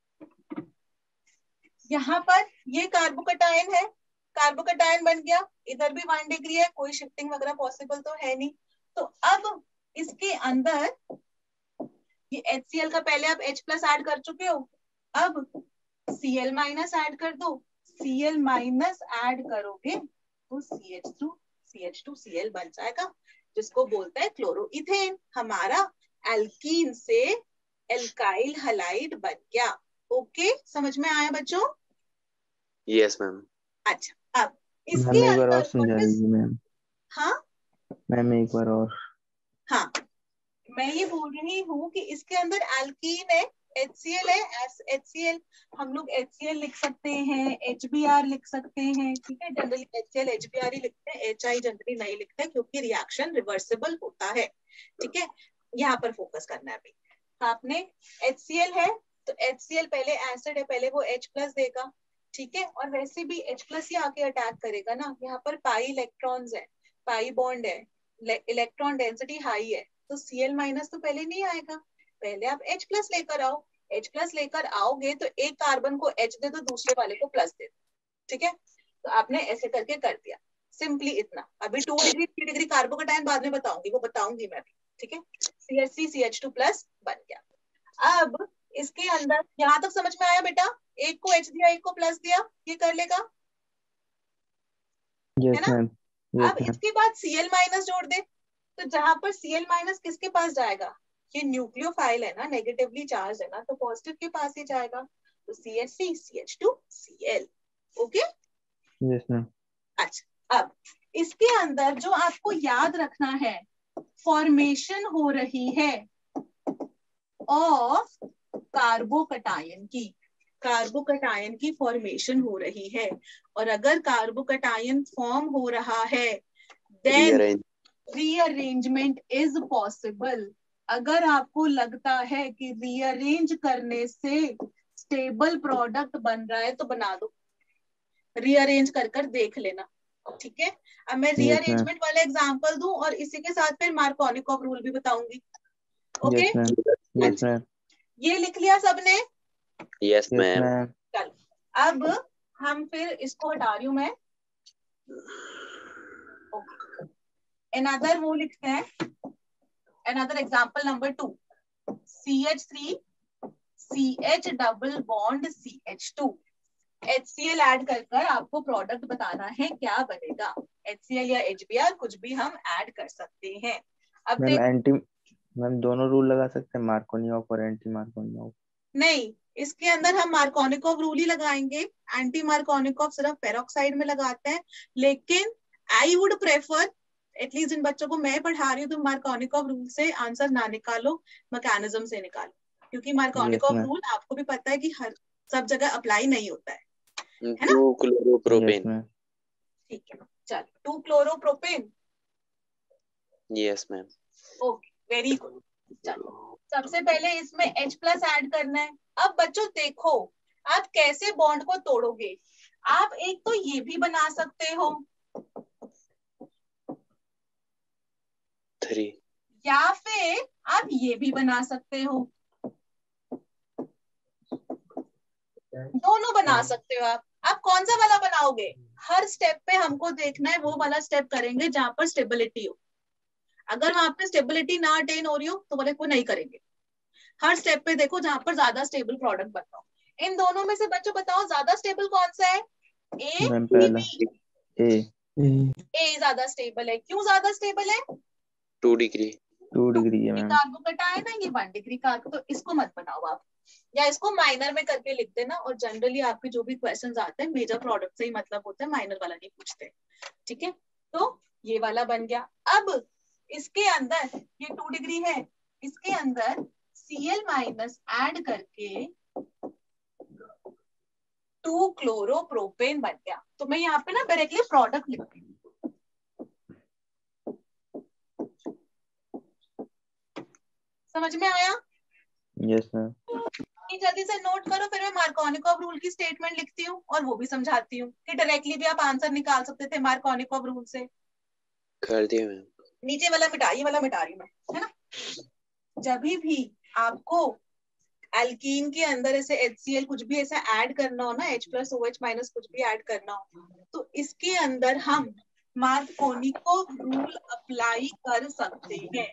यहाँ पर ये कार्बोकटायन है, कार्बोकटायन बन गया, इधर भी 1 डिग्री है, कोई शिफ्टिंग वगैरह पॉसिबल तो है नहीं। तो अब इसके अंदर ये HCl का पहले आप H प्लस ऐड कर चुके हो, अब Cl माइनस ऐड कर दो, Cl माइनस ऐड करोगे तो CH2Cl बन जाएगा, जिसको बोलते हैं क्लोरोइथेन। हमारा एल्कीन से एल्काइल हलाइड बन गया। ओके, समझ में आया बच्चों? Yes ma'am. अच्छा, अब इसके मैम एक बार और अंदर समझाइए मैम। हाँ मैम एक बार और। हाँ, मैं ये बोल रही हूँ कि इसके अंदर एल्कीन है, HCl है, HCl हम लोग HCl लिख सकते हैं, HBr लिख सकते हैं, ठीक है। जनरली HCl HBr ही लिखते हैं, HI जनरली नहीं लिखते क्योंकि रिएक्शन रिवर्सिबल होता है, ठीक है। यहाँ पर फोकस करना है अभी। आपने HCl है तो HCl पहले एसिड है, पहले वो H प्लस देगा, ठीक है, और वैसे भी H प्लस ही आके अटैक करेगा ना। यहाँ पर पाई इलेक्ट्रॉन्स है, पाई बॉन्ड है, इलेक्ट्रॉन डेंसिटी हाई है, तो Cl माइनस तो पहले नहीं आएगा, पहले आप H प्लस लेकर आओ। H प्लस लेकर आओगे तो एक कार्बन को H दे दो, दूसरे वाले को प्लस दे दो, ठीक है। तो आपने ऐसे करके कर दिया, सिंपली इतना। अभी 2 डिग्री 3 डिग्री कार्बोकटायन बाद में बताऊंगी, वो बताऊंगी मैं भी, ठीक है। CH3 CH2 प्लस बन गया। अब इसके अंदर यहाँ तक समझ में आया बेटा? एक को H दिया एक को प्लस दिया, ये कर लेगा, है ना। अब इसके बाद Cl माइनस जोड़ दे, तो जहां पर Cl माइनस किसके पास जाएगा, ये न्यूक्लियोफाइल है ना, नेगेटिवली चार्ज है ना, तो पॉजिटिव के पास ही जाएगा, तो CH3 CH2 Cl। Okay, yes ma'am. अच्छा, अब इसके अंदर जो आपको याद रखना है, फॉर्मेशन हो रही है ऑफ कार्बोकटायन की, कार्बोकटायन की फॉर्मेशन हो रही है, और अगर कार्बोकटायन फॉर्म हो रहा है देन रीअरेंजमेंट इज पॉसिबल। अगर आपको लगता है कि रीअरेंज करने से स्टेबल प्रोडक्ट बन रहा है तो बना दो, रीअरेंज कर कर देख लेना, ठीक है। अब मैं रीअरेंजमेंट वाला एग्जांपल दूं और इसी के साथ फिर मार्कोनिकॉव रूल भी बताऊंगी। Okay, yes ma'am. ये लिख लिया सबने? Yes ma'am. चलो, अब हम फिर इसको हटा रही हूं मैं, अनदर वो लिखते हैं, another example number 2, CH3 CH double bond CH2, HCl add कर कर आपको प्रोडक्ट बताना है, क्या बनेगा। HCl या HBr कुछ भी हम ऐड कर सकते हैं। अब मैम दोनों रूल लगा सकते हैं, मार्कोनिकॉव और एंटी मार्कोनिकॉव? नहीं, इसके अंदर हम मार्कोनिकॉव रूल ही लगाएंगे, एंटी मार्कोनिकॉव सिर्फ पेरोक्साइड में लगाते हैं। लेकिन आई वुड प्रेफर, एटलीस्ट इन बच्चों को मैं पढ़ा रही हूँ, तो मार्कोनिकॉव रूल से आंसर ना निकालो, मैकेनिज्म से निकालो, क्योंकि मार्कोनिकॉव रूल आपको भी पता है कि हर सब जगह अप्लाई नहीं होता है ना। 2 क्लोरोप्रोपेन। ठीक है, चलो 2 chloropropane. Yes ma'am. Okay, very good. चलो सबसे पहले इसमें H+ ऐड करना है। अब बच्चों देखो आप कैसे बॉन्ड को तोड़ोगे। आप एक तो ये भी बना सकते हो 3, या फिर आप ये भी बना सकते हो, दोनों बना सकते हो आप कौन सा वाला बनाओगे? हर स्टेप पे हमको देखना है वो वाला स्टेप करेंगे जहां पर स्टेबिलिटी हो। अगर वहां पे स्टेबिलिटी ना अटेन हो रही हो तो वाले को नहीं करेंगे। हर स्टेप पे देखो जहां पर ज्यादा स्टेबल प्रोडक्ट बनाओ। इन दोनों में से बच्चों बताओ ज्यादा स्टेबल कौन सा है? ए ज्यादा स्टेबल है। क्यों ज्यादा स्टेबल है? 2 डिग्री। 2 डिग्री है मैम। कार्बो कटा है ना, ये 1 डिग्री कार्बो, तो इसको मत बनाओ आप, या इसको माइनर में करके लिख देना। और जनरली आपके जो भी क्वेश्चंस आते हैं मेजर प्रोडक्ट से ही मतलब होता है, माइनर वाला नहीं पूछते। ठीक है, तो ये वाला बन गया। अब इसके अंदर ये 2 डिग्री है, इसके अंदर Cl- ऐड करके 2 क्लोरोप्रोपेन बन गया। तो मैं यहाँ पे ना डायरेक्टली प्रोडक्ट लिखती हूँ। समझ में आया? Yes ma'am. जल्दी से नोट करो, फिर मैं मार्कोनिकॉव रूल की स्टेटमेंट लिखती हूँ और वो भी समझाती हूँ कि डायरेक्टली भी आप आंसर निकाल सकते थे मार्कोनिकॉव रूल से। कर दिया मैम। नीचे वाला मिटा, ये वाला मिटा रही हूँ मैं, है ना। जब भी आपको एल्कीन के अंदर ऐसे HCl कुछ भी ऐसा ऐड करना हो ना, H+OH- कुछ भी ऐड करना हो, तो इसके अंदर हम मार्कोनिकॉव रूल अप्लाई कर सकते हैं।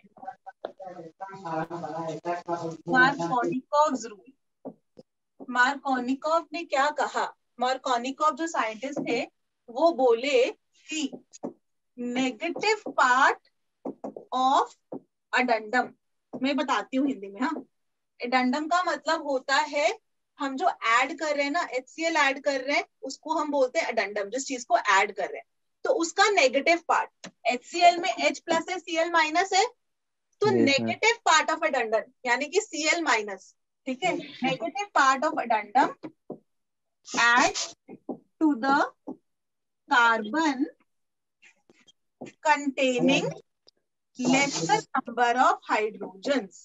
मार्कोनिकॉव रूल, मार्कोनिकॉव ने क्या कहा? मार्कोनिकॉव जो साइंटिस्ट थे वो बोले कि नेगेटिव पार्ट ऑफ अडेंडम, मैं बताती हूँ हिंदी में। हाँ, एडेंडम का मतलब होता है हम जो ऐड कर रहे हैं ना, HCl ऐड कर रहे हैं, उसको हम बोलते हैं एडेंडम, जिस चीज को ऐड कर रहे हैं। तो उसका नेगेटिव पार्ट, HCl में H+ है, Cl- है, तो नेगेटिव पार्ट ऑफ एडेंडम यानी कि Cl-। ठीक है, negative part of addendum add to the carbon containing lesser number of hydrogens,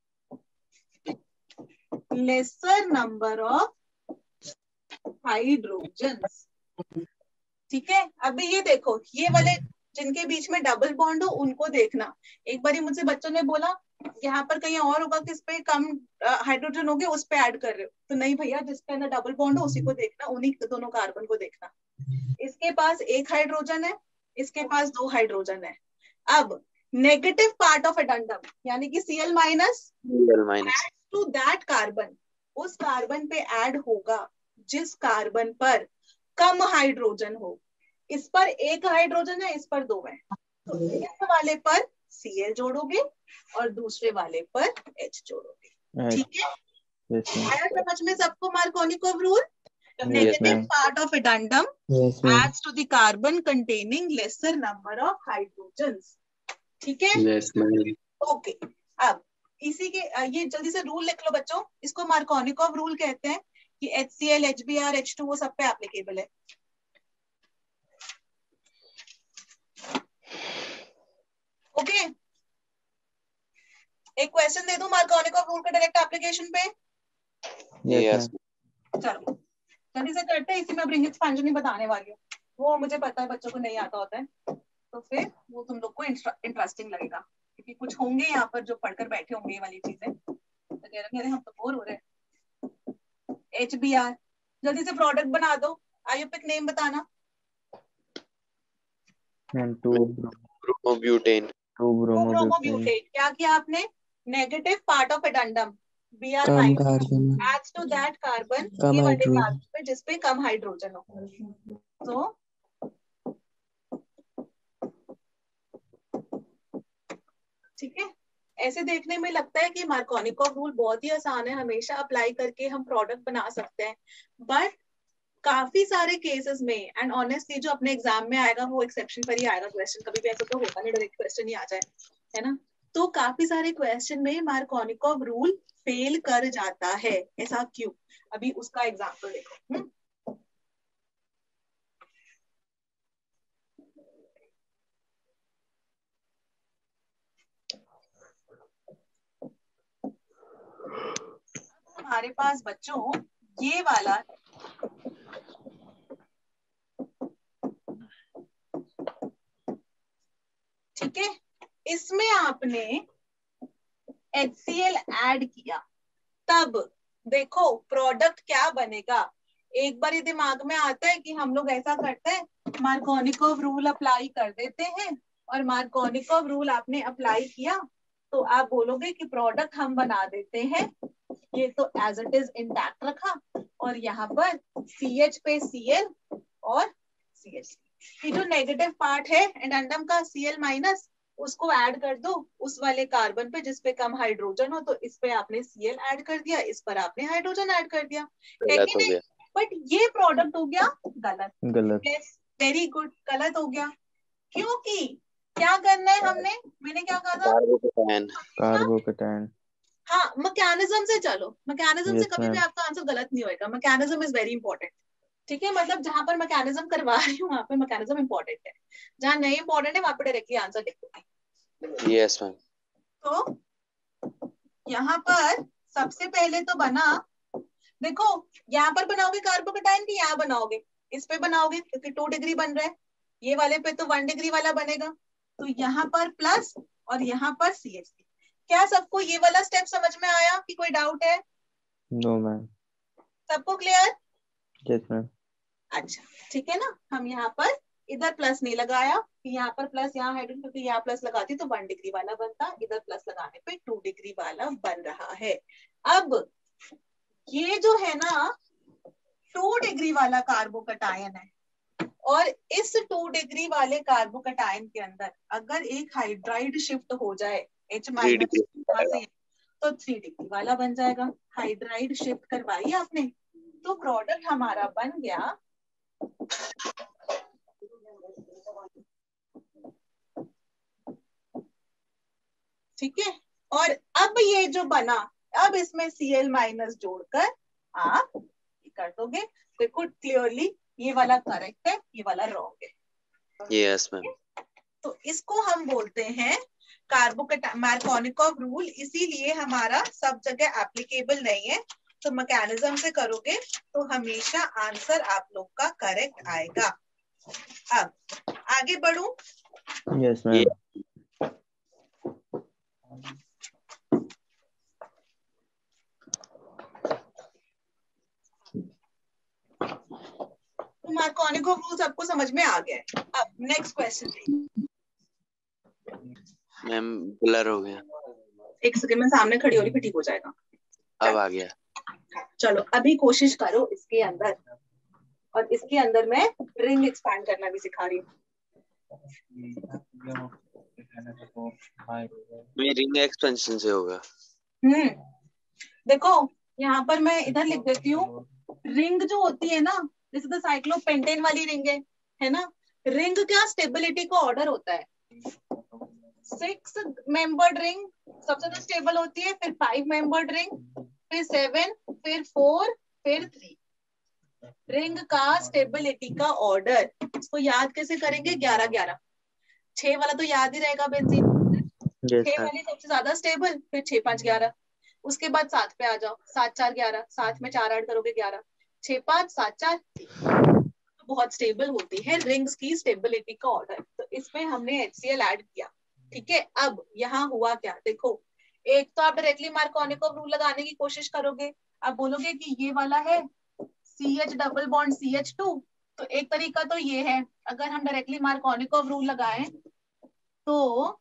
lesser number of hydrogens। ठीक है, अभी ये देखो, ये वाले जिनके बीच में डबल बॉन्ड हो उनको देखना। एक बार मुझसे बच्चों ने बोला यहाँ पर कहीं और होगा किस पे कम हाइड्रोजन होंगे उस पे ऐड कर रहे हो, तो नहीं भैया, जिसके अंदर डबल बॉन्ड हो उसी को देखना, उन्हीं दोनों कार्बन को देखना। इसके पास 1 हाइड्रोजन है, इसके पास 2 हाइड्रोजन है। अब नेगेटिव पार्ट ऑफ एडेंडम यानी कि Cl- टू दैट कार्बन, उस कार्बन पे ऐड होगा जिस कार्बन पर कम हाइड्रोजन हो। इस पर 1 हाइड्रोजन है, इस पर 2 है, तो इस वाले पर Cl जोड़ोगे और दूसरे वाले पर H जोड़ोगे। ठीक है, आया समझ में सबको Markovnikov rule? Negative part of addendum adds to the carbon containing lesser number of hydrogens। ठीक है, यस मैम। ओके। अब इसी के ये जल्दी से रूल लिख लो बच्चों, इसको मार्कोनिकॉव रूल कहते हैं कि HCl, HBr, H2 वो सब पे एप्लीकेबल है। ओके, एक क्वेश्चन दे दूं मार्कोनिकॉव रूल का डायरेक्ट एप्लीकेशन पे? यस। चलो जल्दी से करते हैं, इसी में रिंग एक्सपेंशन ही बताने वाली हूँ। वो मुझे पता है बच्चों को नहीं आता होता है, तो फिर वो तुम लोग को इंटरेस्टिंग लगेगा, क्योंकि कुछ होंगे यहाँ पर जो पढ़कर बैठे होंगे ये वाली चीजें, तो कह रहे हम तो बोर हो रहे हैं। HBr, जल्दी से प्रोडक्ट बना दो, आयुपिक नेम बताना। 2 ब्रोमोब्यूटेन। क्या किया आपने? Negative part of addendum Br- adds to that carbon, ये वाले कार्बन पे जिसपे कम हाइड्रोजन हो। तो ठीक है, ऐसे देखने में लगता है कि मार्कोनिकॉव रूल बहुत ही आसान है, हमेशा अप्लाई करके हम प्रोडक्ट बना सकते हैं, बट काफी सारे केसेस में, एंड ऑनेस्टली जो अपने एग्जाम में आएगा वो एक्सेप्शन पर ही आएगा क्वेश्चन, कभी भी ऐसा तो होता नहीं डायरेक्ट क्वेश्चन ही आ जाए, है ना। तो काफी सारे क्वेश्चन में मार्कोनिकॉव रूल फेल कर जाता है, ऐसा क्यों? अभी उसका एग्जांपल देखो। हमारे पास बच्चों ये वाला ठीक है, इसमें आपने HCl ऐड किया, तब देखो प्रोडक्ट क्या बनेगा। एक बार ये दिमाग में आता है कि हम लोग ऐसा करते हैं, मार्कोनिकॉव रूल अप्लाई कर देते हैं, और मार्कोनिकॉव रूल आपने अप्लाई किया तो आप बोलोगे कि प्रोडक्ट हम बना देते हैं, ये तो एज इट इज इंटैक्ट रखा, और यहाँ पर CH पे Cl और CH, ये जो नेगेटिव पार्ट है एडेंडम का Cl माइनस, उसको ऐड कर दो उस वाले कार्बन पे जिसपे कम हाइड्रोजन हो, तो इस पे आपने Cl ऐड कर दिया, इस पर आपने हाइड्रोजन ऐड कर दिया, है गलत कि हो नहीं? गया। बट ये प्रोडक्ट हो गया गलत। गलत। वेरी गुड, गलत हो गया। क्योंकि क्या करना है हमने, मैंने क्या कहा था? कार्बोकेटायन। कार्बोकेटायन। हाँ, मैकेनिज्म से चलो, मैकेनिज्म से Yes, कभी भी ma'am. आपका आंसर गलत नहीं होएगा। मैकेनिज्म इज वेरी इंपॉर्टेंट, ठीक है? मतलब जहां पर मैकेनिज्म करवा रही हूँ वहां पे मैकेनिज्म इंपॉर्टेंट है, जहां नहीं इंपॉर्टेंट है वहां पे डायरेक्टली आंसर लिख दोगे। Yes ma'am. तो यहाँ पर सबसे पहले तो बना, देखो यहाँ पर बनाओगे कार्बोकेटाइन की यहाँ बनाओगे? इस पे बनाओगे क्योंकि 2 डिग्री बन रहा है, ये वाले पे तो 1 डिग्री वाला बनेगा, तो यहाँ पर प्लस और यहाँ पर CH। क्या सबको ये वाला स्टेप समझ में आया कि कोई डाउट है? No, ma'am. सबको क्लियर? Yes, ma'am. अच्छा, ठीक है ना। हम यहाँ पर इधर प्लस नहीं लगाया कि यहाँ पर प्लस, यहाँ हाइड्रोजन, क्योंकि यहाँ प्लस लगाती तो 1 डिग्री वाला बनता, इधर प्लस लगाने पे 2 डिग्री वाला बन रहा है। अब ये जो है ना 2 डिग्री वाला कार्बोकेटायन है, और इस 2 डिग्री वाले कार्बोकेटायन के अंदर अगर एक हाइड्राइड शिफ्ट हो जाए H 3 डिग्री से, तो 3 डिग्री वाला बन जाएगा। हाइड्राइड शिफ्ट करवाई आपने, तो प्रोडक्ट हमारा बन गया ठीक है। और अब ये जो बना, अब इसमें Cl माइनस जोड़कर आप कर दोगे, देखो क्लियरली ये वाला करेक्ट है, ये वाला रॉन्ग है। Yes ma'am. तो इसको हम बोलते हैं मार्कोनिकॉव रूल, इसीलिए हमारा सब जगह एप्लीकेबल नहीं है। तो मैकेनिज्म से करोगे तो हमेशा आंसर आप लोग का करेक्ट आएगा। अब आगे बढ़ूं? Yes, ma'am. तो मार्कोनिकॉव रूल सबको समझ में आ गया है। अब नेक्स्ट क्वेश्चन मैम ब्लर हो गया। एक सेकंड में सामने खड़ी हो रही, फिर ठीक हो जाएगा। अब आ गया। चलो अभी कोशिश करो इसके अंदर, और इसके अंदर मैं रिंग एक्सपैंड करना भी सिखा रही हूँ। रिंग एक्सपेंशन से होगा। देखो यहाँ पर मैं इधर लिख देती हूँ, रिंग जो होती है ना, जैसे तो साइक्लोपेंटेन वाली रिंग है ना, रिंग क्या स्टेबिलिटी का ऑर्डर होता है। 6 मेंबर्ड रिंग सबसे ज्यादा स्टेबल होती है, फिर 5 मेंबर्ड रिंग, फिर 7, फिर 4, फिर 3। रिंग का स्टेबिलिटी का ऑर्डर, इसको याद कैसे करेंगे? 11-11। 6 वाला तो याद ही रहेगा बेंजीन। Yes, 6 ma'am. वाली सबसे ज्यादा स्टेबल, फिर 6, 5, 11। उसके बाद 7 पे आ जाओ, 7, 4, 11, 7 में 4 ऐड करोगे 11, 6, 5, 7, 4, 3। बहुत स्टेबल होती है रिंग्स की स्टेबिलिटी का ऑर्डर। तो इसमें हमने HCl ऐड किया, ठीक है। अब यहाँ हुआ क्या देखो, एक तो आप डायरेक्टली मार्कोनिकॉव रूल लगाने की कोशिश करोगे, आप बोलोगे कि ये वाला है CH डबल बॉन्ड CH2, तो एक तरीका तो ये है, अगर हम डायरेक्टली मार्कोनिकॉव रूल लगाएं तो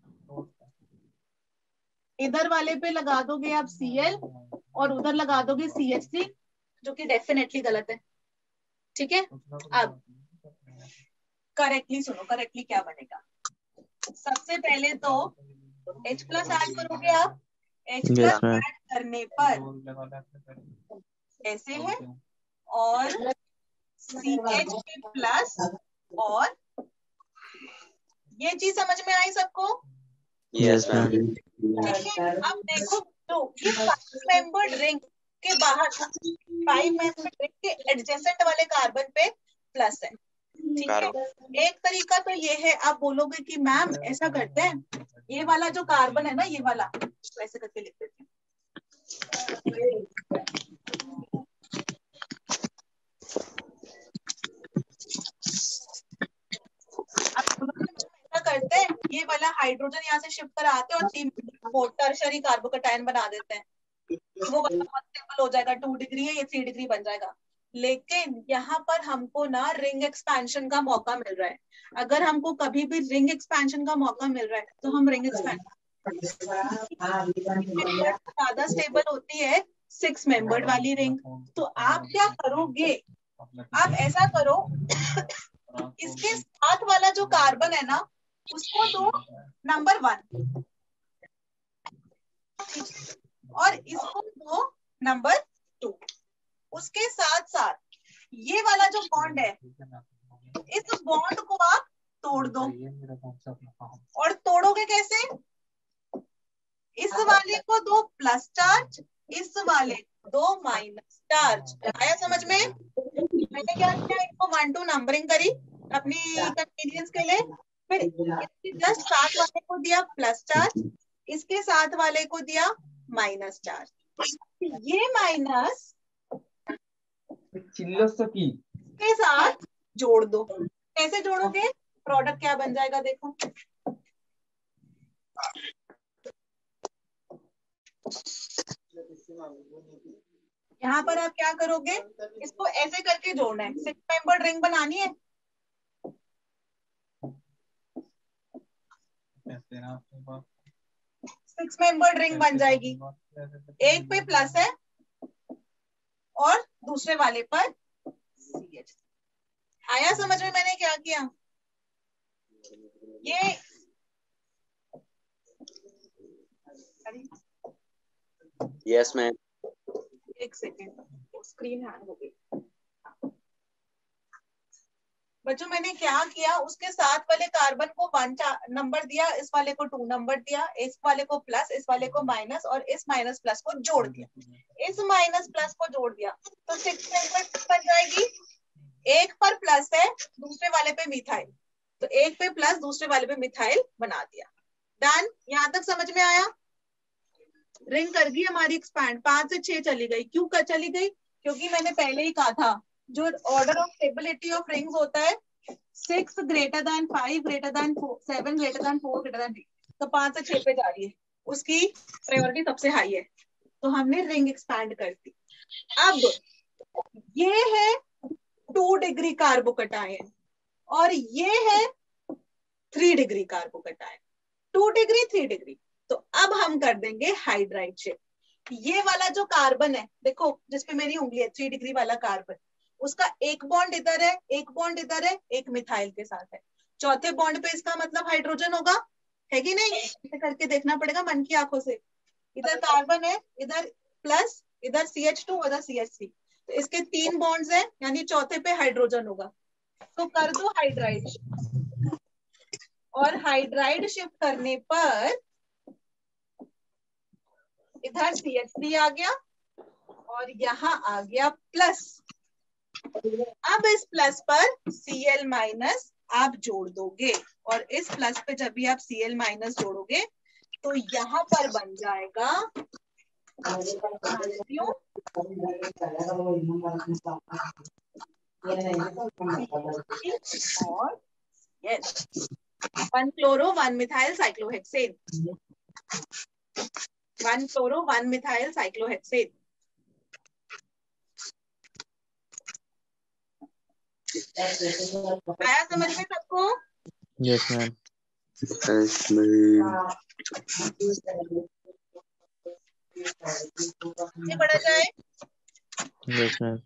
इधर वाले पे लगा दोगे आप Cl और उधर लगा दोगे CH3, जो कि डेफिनेटली गलत है, ठीक है। अब करेक्टली सुनो, करेक्टली क्या बनेगा? सबसे पहले तो H प्लस ऐड करोगे आप, H Yes, plus ma'am. Add करने पर ऐसे है, और CH प्लस, और ये चीज समझ में आई सबको? Yes ma'am. ठीक है, अब देखो तो ये 5 मेंबर्ड रिंग के बाहर 5 मेंबर्ड रिंग के एडजेसेंट वाले कार्बन पे प्लस है। ठीक है, एक तरीका तो ये है, आप बोलोगे कि मैम ऐसा करते हैं, ये वाला जो कार्बन है ना, ये वाला ऐसे करके लिख देते हैं। ऐसा करते हैं, ये वाला हाइड्रोजन यहाँ से शिफ्ट कराते हैं और टर्शरी कार्बोकैटायन बना देते हैं, वो वाला बहुत सिंपल हो जाएगा। 2 डिग्री है, ये 3 डिग्री बन जाएगा। लेकिन यहाँ पर हमको ना रिंग एक्सपेंशन का मौका मिल रहा है। अगर हमको कभी भी रिंग एक्सपेंशन का मौका मिल रहा है तो हम रिंग एक्सपेंशन ज्यादा स्टेबल होती है 6 मेंबर्ड वाली रिंग। तो आप क्या करोगे, आप ऐसा करो, इसके साथ वाला जो कार्बन है ना, उसको दो नंबर 1 और इसको दो नंबर 2। उसके साथ साथ ये वाला जो बॉन्ड है, इस बॉन्ड को आप तोड़ दो। और तोड़ोगे कैसे, इस वाले को दो प्लस चार्ज, इस वाले को दो माइनस चार्ज। आया समझ में? मैंने क्या किया, इनको 1 2 नंबरिंग करी अपनी कन्वीनियंस के लिए। फिर इसके जस्ट साथ वाले को दिया प्लस चार्ज, इसके साथ वाले को दिया माइनस चार्ज। ये माइनस के साथ जोड़ दो। कैसे जोड़ोगे, प्रोडक्ट क्या बन जाएगा देखो। यहाँ पर आप क्या करोगे, इसको ऐसे करके जोड़ना है। 6 मेंबर्ड रिंग बनानी है। 6 मेंबर्ड रिंग बन जाएगी। एक पे प्लस है और दूसरे वाले पर CH। आया समझ में मैंने क्या किया? ये यस मैम। एक सेकेंड, स्क्रीन हैंग हो गई। बच्चों मैंने क्या किया, उसके साथ वाले कार्बन को 1 नंबर दिया, इस वाले को 2 नंबर दिया, इस वाले को प्लस, इस वाले को माइनस और इस माइनस प्लस को जोड़ दिया। इस माइनस प्लस को जोड़ दिया तो 6 मेंबर बन जाएगी। एक पर प्लस है, दूसरे वाले पे मिथाइल, तो एक पे प्लस दूसरे वाले पे मिथाइल बना दिया। डन, यहां तक समझ में आया? रिंग कर गई हमारी एक्सपैंड, 5 से 6 चली गई। क्यों कर चली गई? क्योंकि मैंने पहले ही कहा था, जो order of stability of rings होता है 6 greater than 5 greater than 7 greater than 4 greater than 3, तो 5 से 6 पे जा रही है, उसकी प्रायोरिटी सबसे हाई है, तो हमने रिंग एक्सपैंड कर दी। अब ये है 2 डिग्री कार्बोकैटायन और ये है 3 डिग्री कार्बोकैटायन, 2 डिग्री 3 डिग्री। तो अब हम कर देंगे हाइड्राइड शिफ्ट। ये वाला जो कार्बन है देखो, जिसपे मेरी उंगली है, 3 डिग्री वाला कार्बन, उसका एक बॉन्ड इधर है, एक बॉन्ड इधर है, एक मिथाइल के साथ है। चौथे बॉन्ड पे इसका मतलब हाइड्रोजन होगा, है कि नहीं? इसे करके देखना पड़ेगा मन की आंखों से। इधर कार्बन है, इधर प्लस, इधर CH2, इधर CH3, तो इसके 3 बॉन्ड्स हैं, यानी चौथे पे हाइड्रोजन होगा। तो कर दो हाइड्राइड शिफ्ट, और हाइड्राइड शिफ्ट करने पर इधर CH3 आ गया और यहाँ आ गया प्लस। अब इस प्लस पर Cl माइनस आप जोड़ दोगे, और इस प्लस पे जब भी आप Cl माइनस जोड़ोगे तो यहाँ पर बन जाएगा और yes 1 chloro 1 methyl cyclohexane, 1 chloro 1 methyl cyclohexane. आया समझ में सबको? Yes ma'am. ये पढ़ा जाए। Yes ma'am.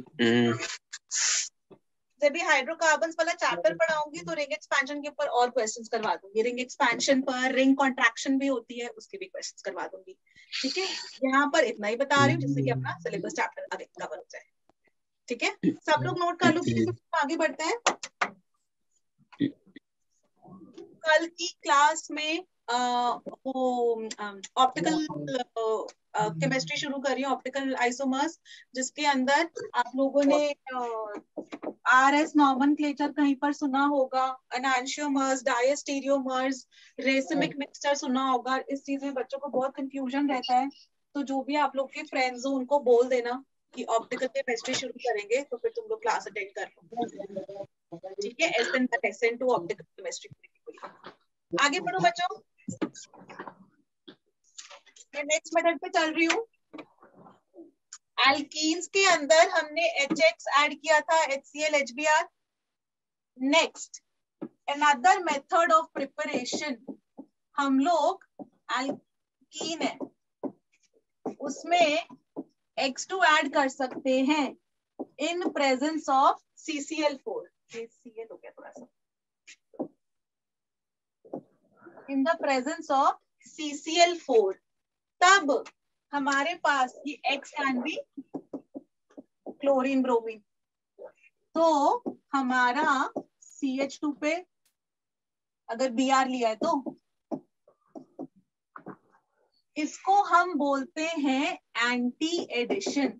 जब भी हाइड्रोकार्बन्स वाला चैप्टर पढ़ाऊंगी तो रिंग एक्सपेंशन के ऊपर और क्वेश्चंस करवा दूंगी। रिंग एक्सपेंशन पर रिंग कॉन्ट्रैक्शन भी होती है, उसके भी क्वेश्चंस करवा दूंगी। ठीक है, यहाँ पर इतना ही बता रही हूँ जिससे कि अपना सिलेबस चैप्टर आगे कवर हो जाए। ठीक है, सब लोग नोट कर लो, आगे बढ़ते हैं। कल की क्लास में वो ऑप्टिकल केमिस्ट्री शुरू करी है, ऑप्टिकल आइसोमर्स, जिसके अंदर आप लोगों ने RS नॉमेनक्लेचर कहीं पर सुना होगा, एनांशियोमर्स, डायस्टीरियोमर्स, रेसिमिक मिक्सचर सुना होगा। इस चीज में बच्चों को बहुत कंफ्यूजन रहता है, तो जो भी आप लोग के फ्रेंड्स हो उनको बोल देना कि ऑप्टिकल केमिस्ट्री शुरू करेंगे, तो फिर तुम लोग क्लास अटेंड कर लो, ठीक है। SN2 optical chemistry. आगे बढ़ो बच्चों, मैं नेक्स्ट मेथड पे चल रही हूँ। एल्कीन्स के अंदर हमने HX ऐड किया था, HCl HBr। Next another method of preparation, हम लोग एल्कीन है उसमें X2 ऐड कर सकते हैं in presence of CCl4। CCl हो गया थोड़ा सा, इन द प्रेजेंस ऑफ CCl4, तब हमारे पास ये X can be chlorine bromine. तो हमारा CH2 पे अगर Br लिया है तो इसको हम बोलते हैं एंटी एडिशन।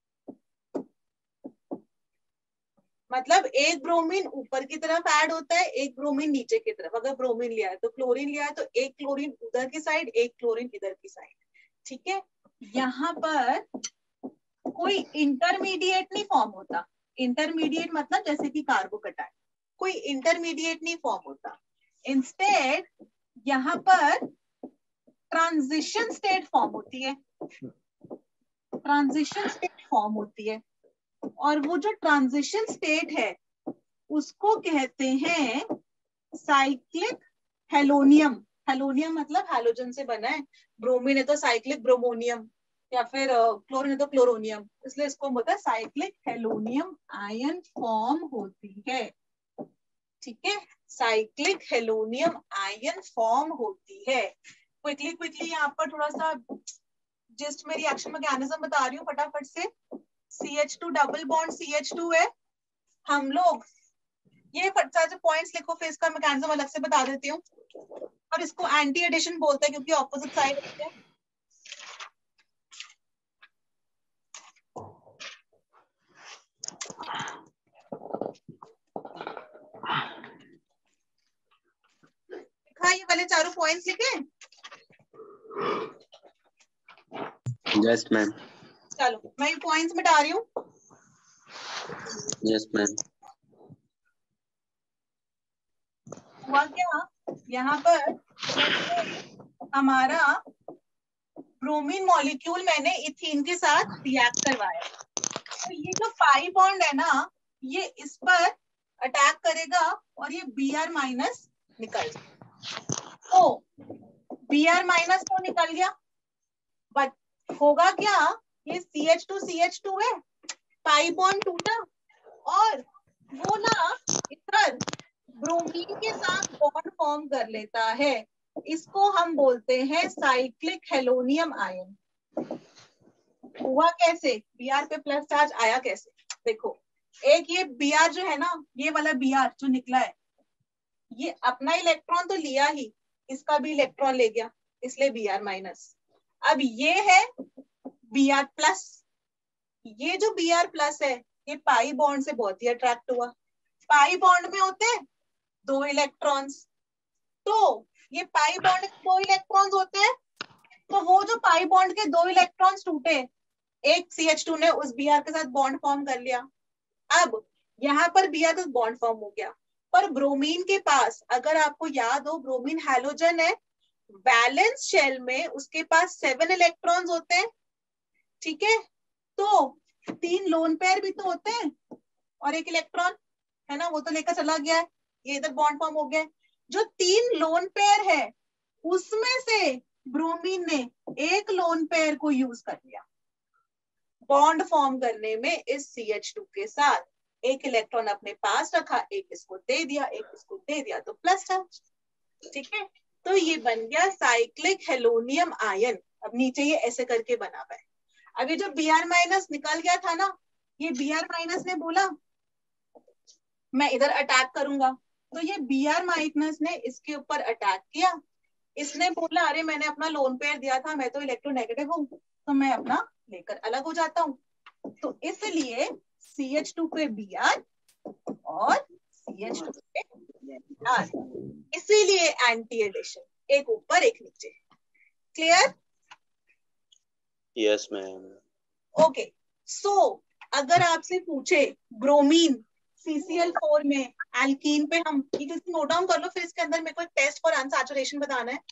मतलब एक ब्रोमीन ऊपर की तरफ ऐड होता है, एक ब्रोमीन नीचे की तरफ। अगर ब्रोमीन लिया है तो क्लोरीन लिया है तो एक क्लोरीन उधर की साइड, एक क्लोरीन इधर की साइड, ठीक है। यहाँ पर कोई इंटरमीडिएट नहीं फॉर्म होता। इंटरमीडिएट मतलब जैसे कि कार्बोकटायन, कोई इंटरमीडिएट नहीं फॉर्म होता। इंस्टेड यहाँ पर ट्रांजिशन स्टेट फॉर्म होती है, ट्रांजिशन स्टेट फॉर्म होती है। और वो जो ट्रांजिशन स्टेट है उसको कहते हैं साइक्लिक हेलोनियम। हेलोनियम मतलब हैलोजन से बना है, ब्रोमीन है तो साइक्लिक ब्रोमोनियम, या फिर क्लोरीन है तो क्लोरोनियम, इसलिए इसको बोलते हैं साइक्लिक हेलोनियम आयन फॉर्म होती है, ठीक है। साइक्लिक हेलोनियम आयन फॉर्म होती है। क्विकली यहाँ पर थोड़ा सा जस्ट मैं रिएक्शन मैकेनिज्म बता रही हूँ फटाफट से। CH2 डबल बॉन्ड CH2 है, हम लोग ये पॉइंट्स लिखो, फिर इसका मैकेनिज्म अलग से बता देती हूँ। और इसको एंटी एडिशन बोलते हैं क्योंकि ऑपोजिट साइड होते हैं। लिखा ये वाले चारों पॉइंट्स लिखे? Yes ma'am. चलो मैं ये पॉइंट्स मिटा रही हूँ। Yes ma'am. हुआ क्या, यहाँ पर हमारा ब्रोमीन मॉलिक्यूल मैंने इथीन के साथ रिएक्ट करवाया, तो ये जो पाई बॉन्ड है ना, ये इस पर अटैक करेगा और ये Br माइनस निकल जाएगा। तो Br माइनस तो निकल गया, बट होगा क्या, ये CH2 है, पाई बॉन्ड टूटा और वो ना इधर ब्रोमीन के साथ बॉन्ड फॉर्म कर लेता है। इसको हम बोलते हैं साइक्लिक हेलोनियम आयन। हुआ कैसे, Br पे प्लस चार्ज आया कैसे? देखो, एक ये Br जो है ना, ये वाला Br जो निकला है, ये अपना इलेक्ट्रॉन तो लिया ही, इसका भी इलेक्ट्रॉन ले गया, इसलिए Br माइनस। अब ये है Br प्लस, ये जो Br प्लस है ये पाई बॉन्ड से बहुत ही अट्रैक्ट हुआ। पाई बॉन्ड में होते हैं 2 इलेक्ट्रॉन्स, तो ये पाई बॉन्ड के 2 इलेक्ट्रॉन्स होते हैं, तो वो जो पाई बॉन्ड के 2 इलेक्ट्रॉन्स टूटे, एक CH2 ने उस Br के साथ बॉन्ड फॉर्म कर लिया। अब यहाँ पर Br तो बॉन्ड फॉर्म हो गया, पर ब्रोमीन के पास, अगर आपको याद हो, ब्रोमीन हैलोजन है, वैलेंस शेल में उसके पास 7 इलेक्ट्रॉन्स होते हैं, ठीक है। तो 3 लोन पेयर भी तो होते हैं और एक इलेक्ट्रॉन है ना, वो तो लेकर चला गया है, ये इधर बॉन्ड फॉर्म हो गया। जो 3 लोन पेयर है उसमें से ब्रोमीन ने एक लोन पेयर को यूज कर लिया बॉन्ड फॉर्म करने में इस CH2 के साथ। एक इलेक्ट्रॉन अपने पास रखा, एक इसको दे दिया, एक इसको दे दिया, तो प्लस चार्ज, ठीक है। तो ये बन गया साइक्लिक हेलोनियम आयन। अब नीचे ये ऐसे करके बना हुआ है। अभी जो Br माइनस निकल गया था ना, ये Br माइनस ने बोला मैं इधर अटैक करूंगा, तो ये Br माइनस ने इसके ऊपर अटैक किया, इसने बोला अरे मैंने अपना लोन पेयर दिया था, मैं तो इलेक्ट्रोनेगेटिव हूँ, तो मैं अपना लेकर अलग हो जाता हूँ। तो इसलिए CH2 पे Br और CH2 पे Br, इसीलिए एंटी एडिशन, एक ऊपर एक नीचे। Clear? Yes ma'am. Okay, so अगर आपसे पूछे ब्रोमीन CCl4 में एल्कीन पे, हम ये नोट डाउन कर लो, फिर इसके अंदर मेरे को एक टेस्ट फॉर अनसैचुरेशन बताना है।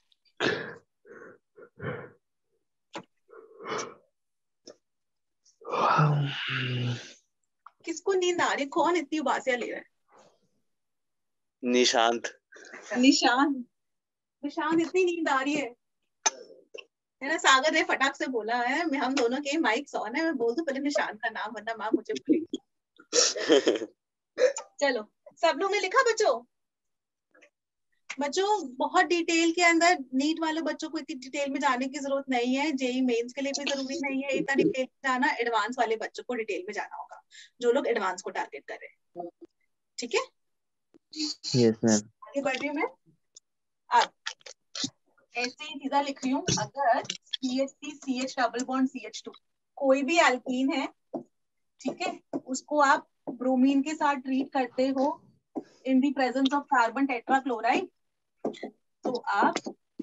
किसको नींद आ रही है? कौन इतनी उबासियां ले रहा है? निशांत। निशांत, निशांत इतनी नींद आ रही है ना? सागर ने फटाक से बोला है हम दोनों के माइक्स ऑन है, मैं बोल दूं पहले निशांत का नाम, वरना माँ मुझे भूलेगी। चलो, सब लोग ने लिखा बच्चों? बच्चों बहुत डिटेल के अंदर, नीट वाले बच्चों को इतनी डिटेल में जाने की जरूरत नहीं है, जेई मेंस के लिए भी जरूरी नहीं है इतना डिटेल में जाना, एडवांस वाले बच्चों को डिटेल में जाना होगा, जो लोग एडवांस को टारगेट कर रहे हैं। ठीक है? Yes ma'am. आगे बढ़ रही हूँ मैं। अब ऐसे ही सीधा लिख रही हूँ, अगर CH3 CH double bond CH2 कोई भी एल्कीन है, ठीक है, उसको आप ब्रोमीन के साथ ट्रीट करते हो in the presence of carbon tetrachloride, तो आप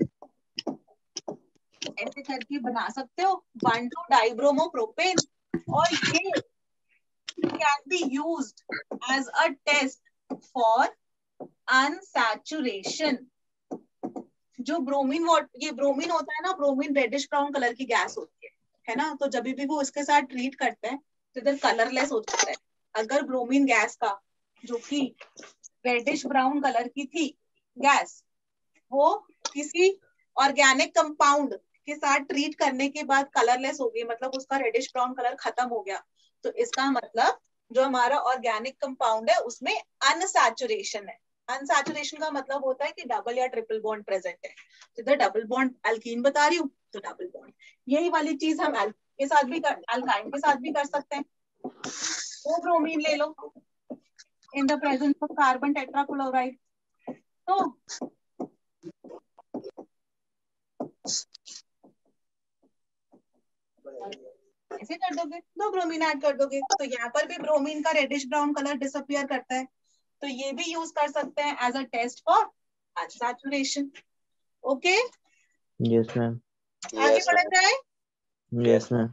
ऐसे करके बना सकते हो 1,2-डाइब्रोमोप्रोपेन, और ये can be used as a test for unsaturation. जो ब्रोमीन ये ब्रोमीन होता है ना, ब्रोमीन रेडिश ब्राउन कलर की गैस होती है ना? तो जब भी वो इसके साथ ट्रीट करते हैं तो इधर कलरलेस हो जाता है। अगर ब्रोमीन गैस का, जो कि रेडिश ब्राउन कलर की थी गैस, वो किसी ऑर्गेनिक कंपाउंड के साथ ट्रीट करने के बाद कलरलेस हो गई, मतलब उसका रेडिश ब्राउन कलर खत्म हो गया, तो इसका मतलब जो हमारा ऑर्गेनिक कंपाउंड है उसमें अनसैचुरेशन है। अनसैचुरेशन का मतलब होता है कि डबल या ट्रिपल बॉन्ड प्रेजेंट है। तो इधर डबल बॉन्ड एल्कीन बता रही हूँ, तो डबल बॉन्ड, यही वाली चीज हम के साथ भी अल्काइन के साथ भी कर सकते हैं। वो ब्रोमीन ले लो in the presence of carbon tetrachloride, तो ऐसे कर दोगे, 2 ब्रोमीन ऐड कर दोगे, तो यहाँ पर भी ब्रोमीन का रेडिश ब्राउन कलर डिसअपियर करता है, तो ये भी यूज कर सकते हैं as a test for unsaturation. Okay? Yes ma'am. आगे बढ़ा जाए। Yes ma'am.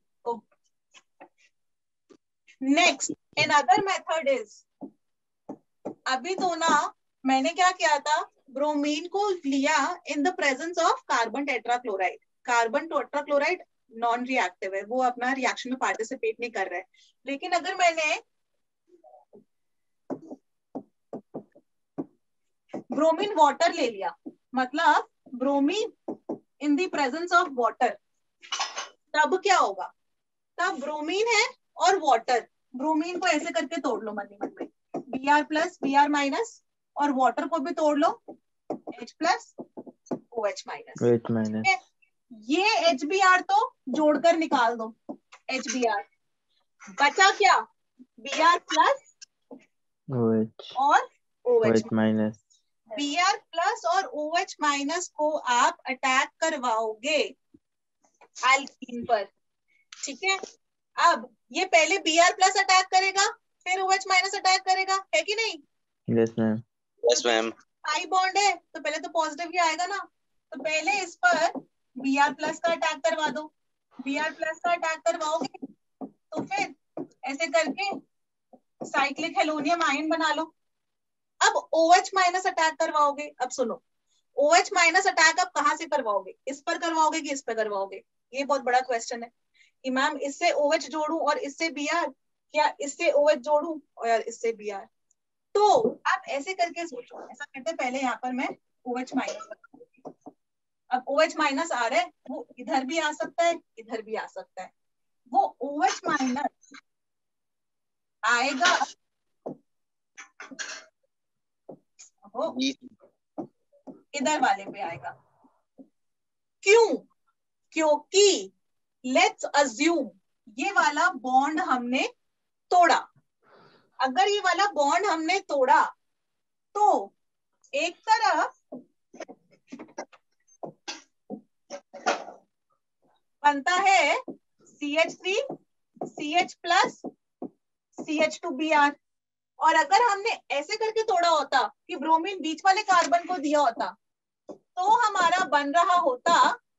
Next another method is, अभी तो ना मैंने क्या किया था, ब्रोमीन को लिया in the presence of carbon tetrachloride. Carbon tetrachloride non reactive है, वो अपना रिएक्शन में पार्टिसिपेट नहीं कर रहा है। लेकिन अगर मैंने ब्रोमीन वाटर ले लिया, मतलब bromine in the presence of water, तब क्या होगा? तब ब्रोमीन है और वाटर, ब्रोमीन को ऐसे करके तोड़ लो मन में, Br प्लस Br माइनस, और वाटर को भी तोड़ लो, H plus OH minus. OH minus, ये HBr तो जोड़कर निकाल दो, HBr बचा क्या? Br प्लस OH और OH माइनस। Br प्लस और OH माइनस को आप अटैक करवाओगे एल्कीन पर, ठीक है? अब ये पहले Br प्लस अटैक करेगा, फिर OH माइनस अटैक करेगा, है कि नहीं? Yes ma'am. Yes ma'am. Pi bond है तो पहले तो पॉजिटिव ही आएगा ना, तो पहले इस पर Br प्लस का अटैक करवा दो। Br प्लस का अटैक करवाओगे तो फिर ऐसे करके साइक्लिक हेलोनियम आयन बना लो। अब OH माइनस अटैक करवाओगे। अब सुनो, OH माइनस अटैक अब कहां से करवाओगे? इस पर करवाओगे कि इस पर करवाओगे? ये बहुत बड़ा क्वेश्चन है कि मैम इससे OH जोड़ूं और इससे Br, या इससे OH जोड़ूं और इससे Br? तो आप ऐसे करके सोचो, ऐसा करते पहले यहाँ पर मैं OH माइनस, अब OH माइनस आ रहा है, वो इधर भी आ सकता है, इधर भी आ सकता है। वो OH माइनस आएगा वो इधर वाले पे आएगा। क्यों? क्योंकि लेट्स अज्यूम ये वाला बॉन्ड हमने तोड़ा। अगर ये वाला बॉन्ड हमने तोड़ा तो एक तरफ बनता है CH3 CH प्लस CH2Br, और अगर हमने ऐसे करके तोड़ा होता कि ब्रोमीन बीच वाले कार्बन को दिया होता तो हमारा बन रहा होता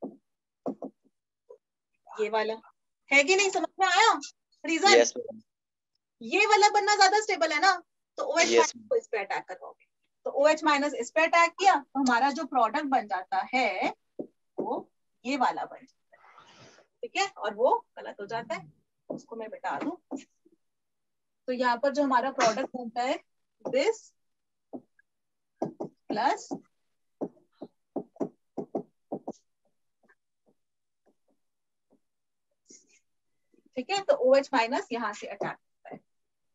ये वाला। है कि नहीं, समझ में आया रीजन? yes, ये वाला बनना ज्यादा स्टेबल है ना, तो OH yes, को इस पे अटैक करवाओगे, तो OH माइनस इस पे अटैक किया तो हमारा जो प्रोडक्ट बन जाता है वो ये वाला बन जाता है, ठीक है, और वो गलत हो जाता है, उसको मैं मिटा दूं। तो यहाँ पर जो हमारा प्रोडक्ट बनता है दिस प्लस ठीक है, तो OH माइनस यहाँ से अटैक करता है।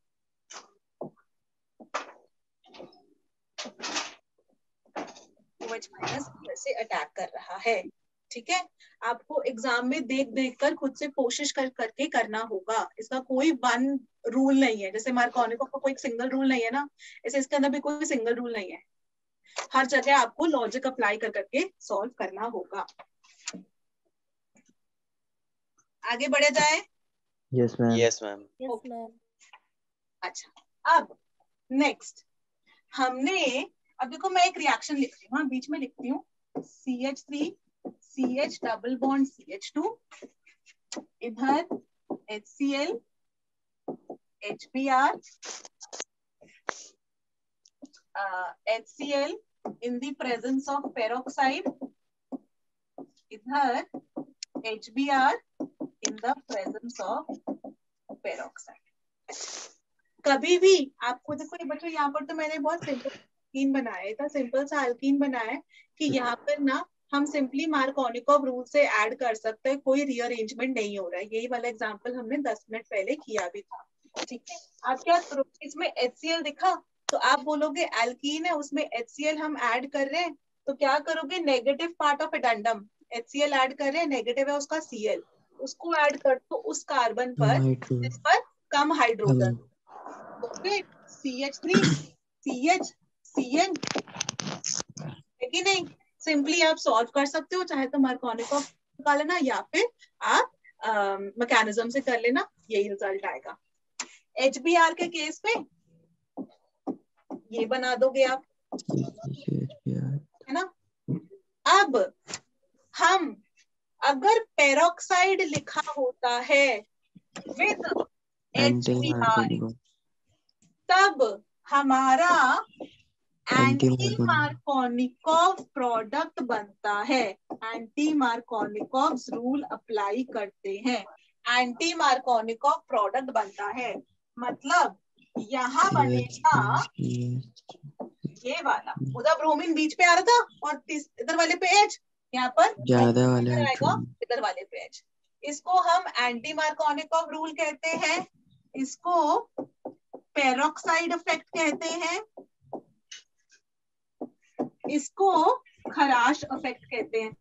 OH माइनस इधर से अटैक कर रहा है, ठीक है। आपको एग्जाम में देख देख कर खुद से कोशिश करके करना होगा, इसका कोई वन रूल नहीं है। जैसे मार्कोनिकॉफ का कोई सिंगल रूल नहीं है ना, ऐसे इसके अंदर भी कोई सिंगल रूल नहीं है। हर जगह आपको लॉजिक अप्लाई कर करके सॉल्व करना होगा। आगे बढ़े जाए? Yes ma'am. yes, ma'am. अच्छा, अब नेक्स्ट हमने, अब देखो मैं एक रिएक्शन लिख रही हूँ, हाँ बीच में लिखती हूँ CH3 CH double bond CH2, इधर HCl HBr HCl in the presence of peroxide, इधर HBr in the presence of peroxide। कभी भी आपको देखो, ये बच्चों यहाँ पर तो मैंने बहुत सिंपल अल्कीन बनाया था, सिंपल सा अल्कीन बनाया कि यहाँ पर ना हम सिंपली मार्कोनिकॉफ रूल से ऐड कर सकते हैं, कोई रीअरेंजमेंट नहीं हो रहा है। यही वाला एग्जांपल हमने 10 मिनट पहले किया भी था, ठीक है। आप क्या करोगे, इसमें HCl दिखा तो आप बोलोगे एल्कीन है, उसमें HCl हम ऐड कर रहे हैं, तो क्या करोगे, negative part of addendum HCl add कर रहे हैं, नेगेटिव है उसका Cl, उसको ऐड कर दो उस कार्बन पर जिस पर कम hydrogen, okay, CH3 CH CN, है कि नहीं। सिंपली आप सॉल्व कर सकते हो, चाहे तो मार्कोनिकॉफ निकाल लेना या फिर आप मैकेनिज्म से कर लेना, यही रिजल्ट आएगा। HBr के केस में ये बना दोगे आप, है ना। अब हम अगर पेरोक्साइड लिखा होता है विद HBr, तब हमारा एंटी मार्कोनिकॉफ प्रोडक्ट बनता है। एंटी मार्कोनिकॉफ रूल अप्लाई करते हैं, एंटी मार्कोनिकॉफ प्रोडक्ट बनता है, मतलब यहाँ बनेगा ये वाला, उधर ब्रोमीन बीच पे आ रहा था और इधर वाले पे H, यहाँ पर ज्यादा वाले आएगा इधर वाले पे H। इसको हम एंटी मार्कोनिकॉफ रूल कहते हैं, इसको पेरोक्साइड इफेक्ट कहते हैं, इसको खराश इफेक्ट कहते हैं।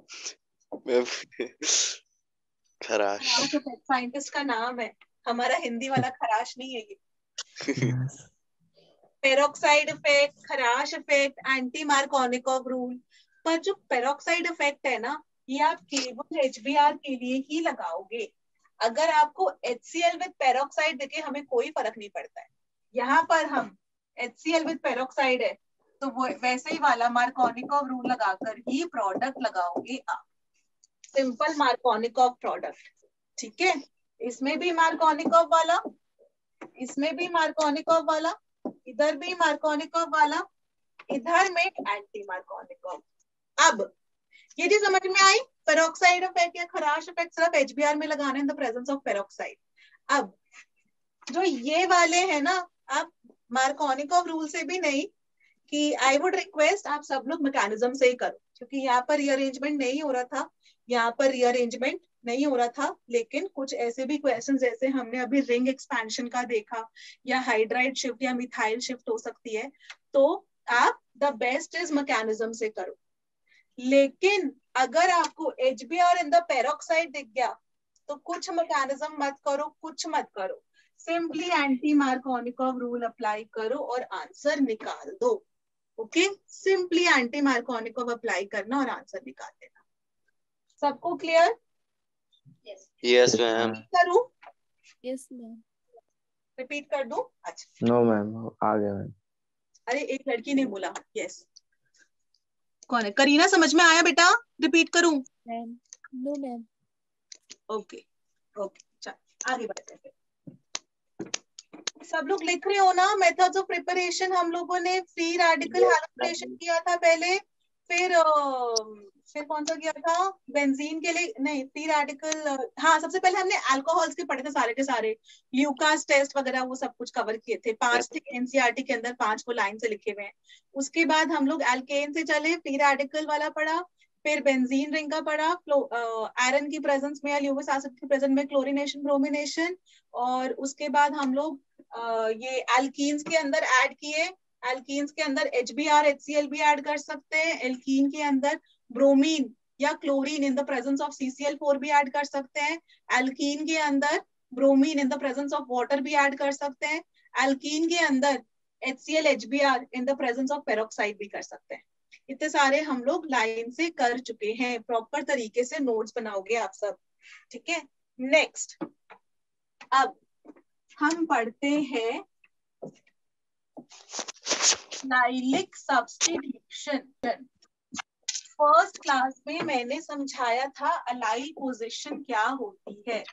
खराश इफेक्ट साइंटिस्ट का नाम है, हमारा हिंदी वाला खराश नहीं है ये। Peroxide effect, Kharasch effect, anti Markovnikov rule. पर जो पेरोक्साइड इफेक्ट है ना, ये आप केवल HBr के लिए ही लगाओगे। अगर आपको HCl विद पेरोक्साइड देखे हमें कोई फर्क नहीं पड़ता है। यहाँ पर हम HCl विद पेरोक्साइड है तो वो वैसे ही वाला मार्कोनिकॉफ रूल लगाकर ही प्रोडक्ट लगाओगे आप, सिंपल मार्कोनिकॉफ प्रोडक्ट, ठीक है। इसमें भी मार्कोनिकॉफ वाला, इसमें भी मार्कोनिकॉफ वाला, इधर भी मार्कोनिकॉफ वाला, इधर में एंटी मार्कोनिकॉफ। अब ये चीज समझ में आई, पेरोक्साइड इफेक्ट या खराश इफेक्ट सिर्फ HBr में लगाना in the presence of peroxide. अब जो ये वाले हैं ना, आप मार्कोनिकॉफ रूल से भी नहीं, कि आई वुड रिक्वेस्ट आप सब लोग मैकेनिज्म से ही करो, क्योंकि यहाँ पर रीअरेंजमेंट नहीं हो रहा था, यहाँ पर रीअरेंजमेंट नहीं हो रहा था, लेकिन कुछ ऐसे भी क्वेश्चन जैसे हमने अभी रिंग एक्सपेंशन का देखा, या हाइड्राइड शिफ्ट या मिथाइल शिफ्ट हो सकती है, तो आप द बेस्ट इज मैकेनिज्म से करो। लेकिन अगर आपको HBr इन द पेरोक्साइड दिख गया तो कुछ मैकेनिज्म मत करो, कुछ मत करो, simply anti Markovnikov rule apply करो और आंसर निकाल दो। Okay, simply anti Markovnikov apply करना और आंसर निकाल देना। सबको क्लियर? Yes ma'am. करूं? Yes ma'am. रिपीट कर दूं? अच्छा, नो मैम, आ गया मैम। अरे एक लड़की ने बोला यस। कौन है? करीना, समझ में आया बेटा? रिपीट करूं? Ma'am no ma'am. Okay okay, चल आगे बढ़ते हैं। सब लोग लिख रहे हो ना? मेथड्स ऑफ प्रिपरेशन हम लोगों ने फ्री रेडिकल हैलोजनेशन किया था पहले, फिर कौन सा किया था? बेंजीन के लिए नहीं, फ्री रेडिकल, हाँ सबसे पहले हमने अल्कोहल्स के पढ़े थे सारे के सारे, ल्यूकास टेस्ट वगैरह वो सब कुछ कवर किए थे। 5 थे एनसीईआरटी के अंदर, 5 को लाइन से लिखे हुए हैं। उसके बाद हम लोग एल्केन से चले, फ्री रेडिकल वाला पढ़ा, फिर बेंजीन रिंग का पढ़ा, आयरन की प्रेजेंस में या ल्यूविक एसिड की प्रेजेंस में क्लोरीनेशन ब्रोमिनेशन, और उसके बाद हम लोग ये एल्कीन्स के अंदर ऐड किए। एल्कीन्स के अंदर HBr HCl भी ऐड कर सकते हैं। एल्कीन के अंदर ब्रोमीन या chlorine in the presence of CCl4 भी ऐड कर सकते हैं। एल्कीन के अंदर bromine in the presence of water भी ऐड कर सकते हैं। एल्कीन के अंदर HCl HBr in the presence of peroxide भी कर सकते हैं। इतने सारे हम लोग लाइन से कर चुके हैं, प्रॉपर तरीके से नोट्स बनाओगे आप सब, ठीक है? नेक्स्ट, अब हम पढ़ते हैं लाइलिक सब्स्टिट्यूशन। फर्स्ट क्लास में मैंने समझाया था अलाइल पोजीशन क्या होती है।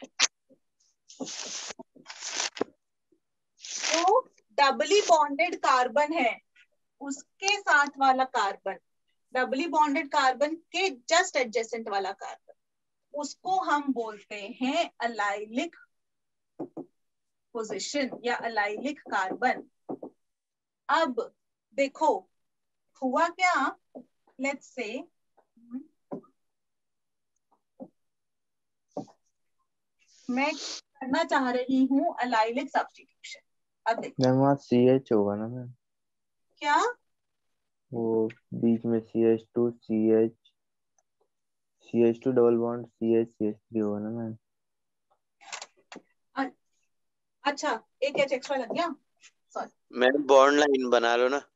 जो डबली बॉन्डेड कार्बन है उसके साथ वाला कार्बन, डबली बॉन्डेड कार्बन के जस्ट एडजेसेंट वाला कार्बन, उसको हम बोलते हैं अलाइलिक पोजीशन या अलाइलिक कार्बन। अब देखो हुआ क्या, लेट्स से मैं करना चाह रही हूँ अलाइलिक सब्स्टिट्यूशन। अब देखो मैम वहाँ CH होगा ना मैम? क्या वो बीच में CH2 CH2 double bond CH3 होगा ना मैम? अच्छा, एक H एक्स्ट्रा लग गया, सॉरी। मैम बॉन्ड लाइन बना लो ना।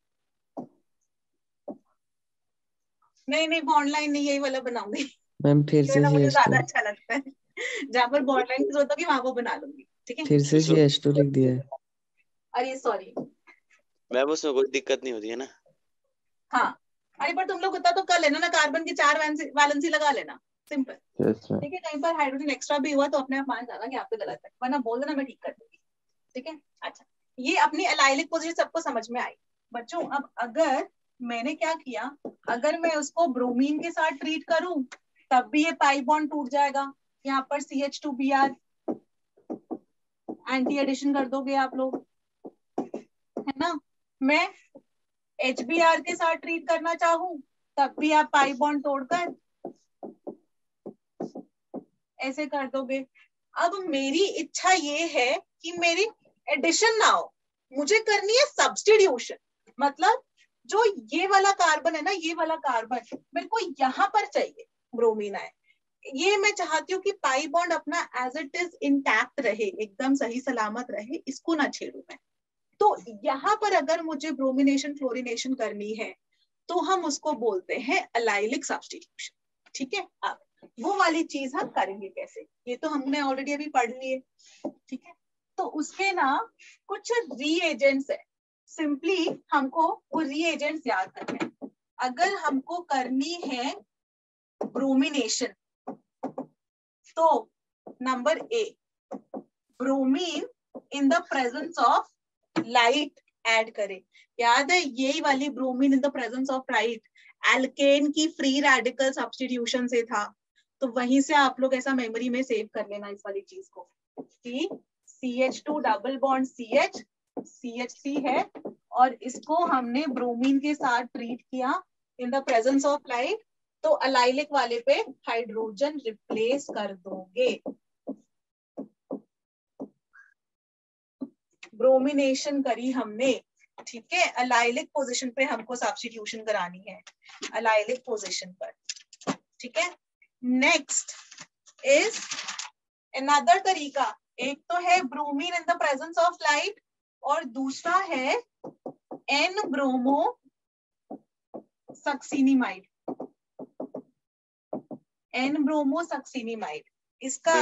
नहीं बॉन्ड लाइन नहीं, यही वाला बनाऊंगी। मैम फिर से मुझे ज्यादा CH2 अच्छा लगता है। जहाँ पर बॉन्ड लाइन की जरूरत होगी वहां वो बना लूंगी, ठीक है? फिर से CH2 लिख दिया है। अरे सॉरी। मैम उसमें कोई दिक्कत नहीं होती है ना? हाँ, अरे पर तुम लोग उतना तो कर लेना ना, कार्बन की 4 वैलेंसी लगा लेना, सिंपल, ठीक है? कहीं पर हाइड्रोजन एक्स्ट्रा भी हुआ तो अपने आप मान जाना कि आपको गलत है, वरना बोल देना, मैं ठीक कर दूंगी, ठीक है? अच्छा, ये अपनी अलाइलिक पोजीशन सबको समझ में आई बच्चों। अब अगर मैंने क्या किया, अगर मैं उसको ब्रोमीन के साथ ट्रीट करूं तब भी ये पाई बॉन्ड टूट जाएगा। यहाँ पर CH2Br एंटी एडिशन कर दोगे आप लोग, है ना? मैं HBr के साथ ट्रीट करना चाहूं तब भी आप पाई बॉन्ड तोड़कर ऐसे कर दोगे। अब मेरी इच्छा ये है कि मेरी एडिशन ना हो, मुझे करनी है सब्स्टिट्यूशन। मतलब जो ये वाला कार्बन है ना, ये वाला कार्बन मेरे को यहाँ पर चाहिए, ब्रोमीन आए, ये मैं चाहती हूँ कि पाई बॉन्ड अपना एज इट इज इंटैक्ट रहे, एकदम सही सलामत रहे, इसको ना छेड़ू मैं। तो यहाँ पर अगर मुझे ब्रोमिनेशन क्लोरीनेशन करनी है तो हम उसको बोलते हैं अलाइलिक सब्स्टिट्यूशन, ठीक है? अब वो वाली चीज हम करेंगे कैसे, ये तो हमने ऑलरेडी अभी पढ़ लिए, ठीक है? तो उसके ना कुछ रीएजेंट्स है, सिंपली हमको वो रीएजेंट्स याद करने हैं। अगर हमको करनी है ब्रोमिनेशन तो number A, bromine in the presence of light add करें। याद है यही वाली bromine in the presence of light alkane की फ्री रेडिकल सब्स्टिट्यूशन से था, तो वहीं से आप लोग ऐसा मेमोरी में सेव कर लेना इस वाली चीज को कि CH2 double bond CH CH3 है और इसको हमने ब्रोमीन के साथ ट्रीट किया in the presence of light, तो अलाइलिक वाले पे हाइड्रोजन रिप्लेस कर दोगे। ब्रोमिनेशन करी हमने, ठीक है? अलाइलिक पोजीशन पे हमको सब्स्टिट्यूशन करानी है, अलाइलिक पोजीशन पर, ठीक है? नेक्स्ट इज अनदर तरीका एक तो है bromine in the presence of light और दूसरा है N bromo succinimide. N bromo succinimide इसका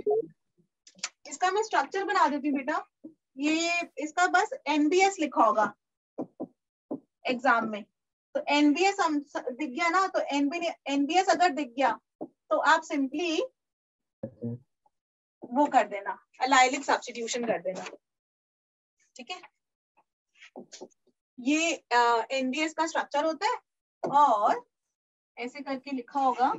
मैं स्ट्रक्चर बना देती हूँ बेटा। ये इसका बस NBS लिखा होगा एग्जाम में, तो NBS दिख गया ना, तो NBS अगर दिख गया तो आप सिंपली वो कर देना, एलाइलिक सब्स्टिट्यूशन कर देना, ठीक है। ये NBS का स्ट्रक्चर होता है और ऐसे करके लिखा होगा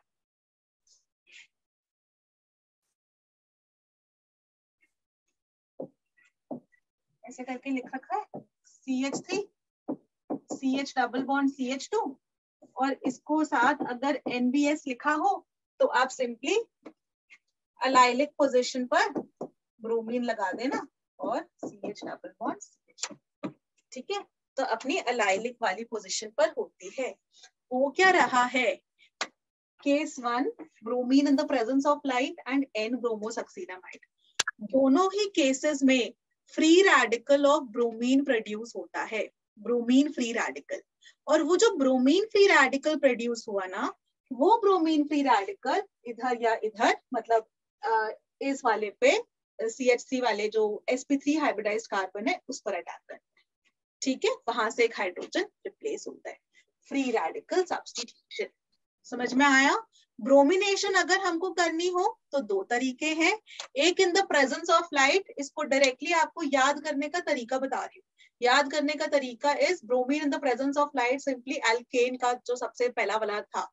ऐसे करके लिख रखा है CH3 CH double bond CH2 और इसको साथ अगर NBS लिखा हो तो आप सिंपली एलाइलिक पोजीशन पर ब्रोमीन लगा देना और CH डबल बॉन्ड CH2, ठीक है। तो अपनी एलाइलिक वाली पोजीशन पर होती है। वो क्या रहा है, case 1 bromine in the presence of light and N bromo succinimide. दोनों ही केसेस में free radical of bromine produce होता है, ब्रोमीन फ्री रेडिकल। और वो जो ब्रोमीन फ्री रेडिकल प्रोड्यूस हुआ ना, वो ब्रोमीन फ्री रेडिकल इधर या इधर, मतलब इस वाले पे CH3 वाले जो sp3 हाइब्रिडाइज्ड कार्बन है उस पर अटैक करता है, ठीक है। वहां से एक हाइड्रोजन रिप्लेस होता है, फ्री रेडिकल सब्स्टिट्यूशन। समझ में आया? ब्रोमिनेशन अगर हमको करनी हो तो दो तरीके हैं, एक in the presence of light, इसको डायरेक्टली आपको याद करने का तरीका बता रही हूँ। याद करने का तरीका is bromine in the presence of light simply alkane का जो सबसे पहला वाला था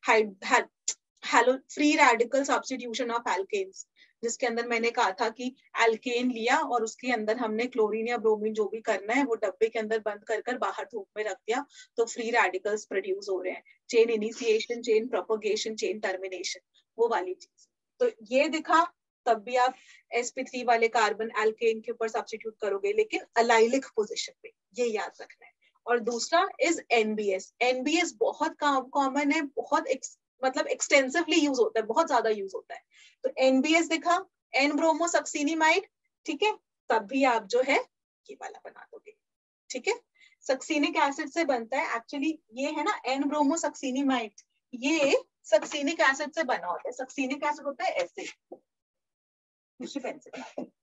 free radical substitution of alkanes, जिसके अंदर मैंने कहा था कि एल्केन लिया और उसके अंदर हमने क्लोरीन या ब्रोमीन जो भी करना है वो डब्बे के अंदर बंद कर बाहर धूप में रख दिया, तो फ्री रेडिकल्स प्रोड्यूस हो रहे हैं। Chain initiation, chain propagation, chain termination, वो वाली चीज। तो ये दिखा, तब भी आप sp3 वाले कार्बन एल्केन के ऊपर सब्स्टिट्यूट करोगे, लेकिन एलाइलिक पोजीशन पे, ये याद रखना है। और दूसरा इज NBS। NBS बहुत कॉमन है, बहुत मतलब एक्सटेंसिवली यूज होता है, बहुत ज्यादा यूज होता है। तो NBS दिखा, N ब्रोमो सक्सिनिमाइड, ठीक है। तब भी आप जो है ये वाला बना दोगे, ठीक है। सक्सिनिक एसिड से बनता है एक्चुअली, ये है ना N ब्रोमो सक्सिनिमाइड, ये सक्सिनिक एसिड से बना होता है। सक्सिनिक एसिड होता है ऐसे, दूसरी पेन से बनाते हैं,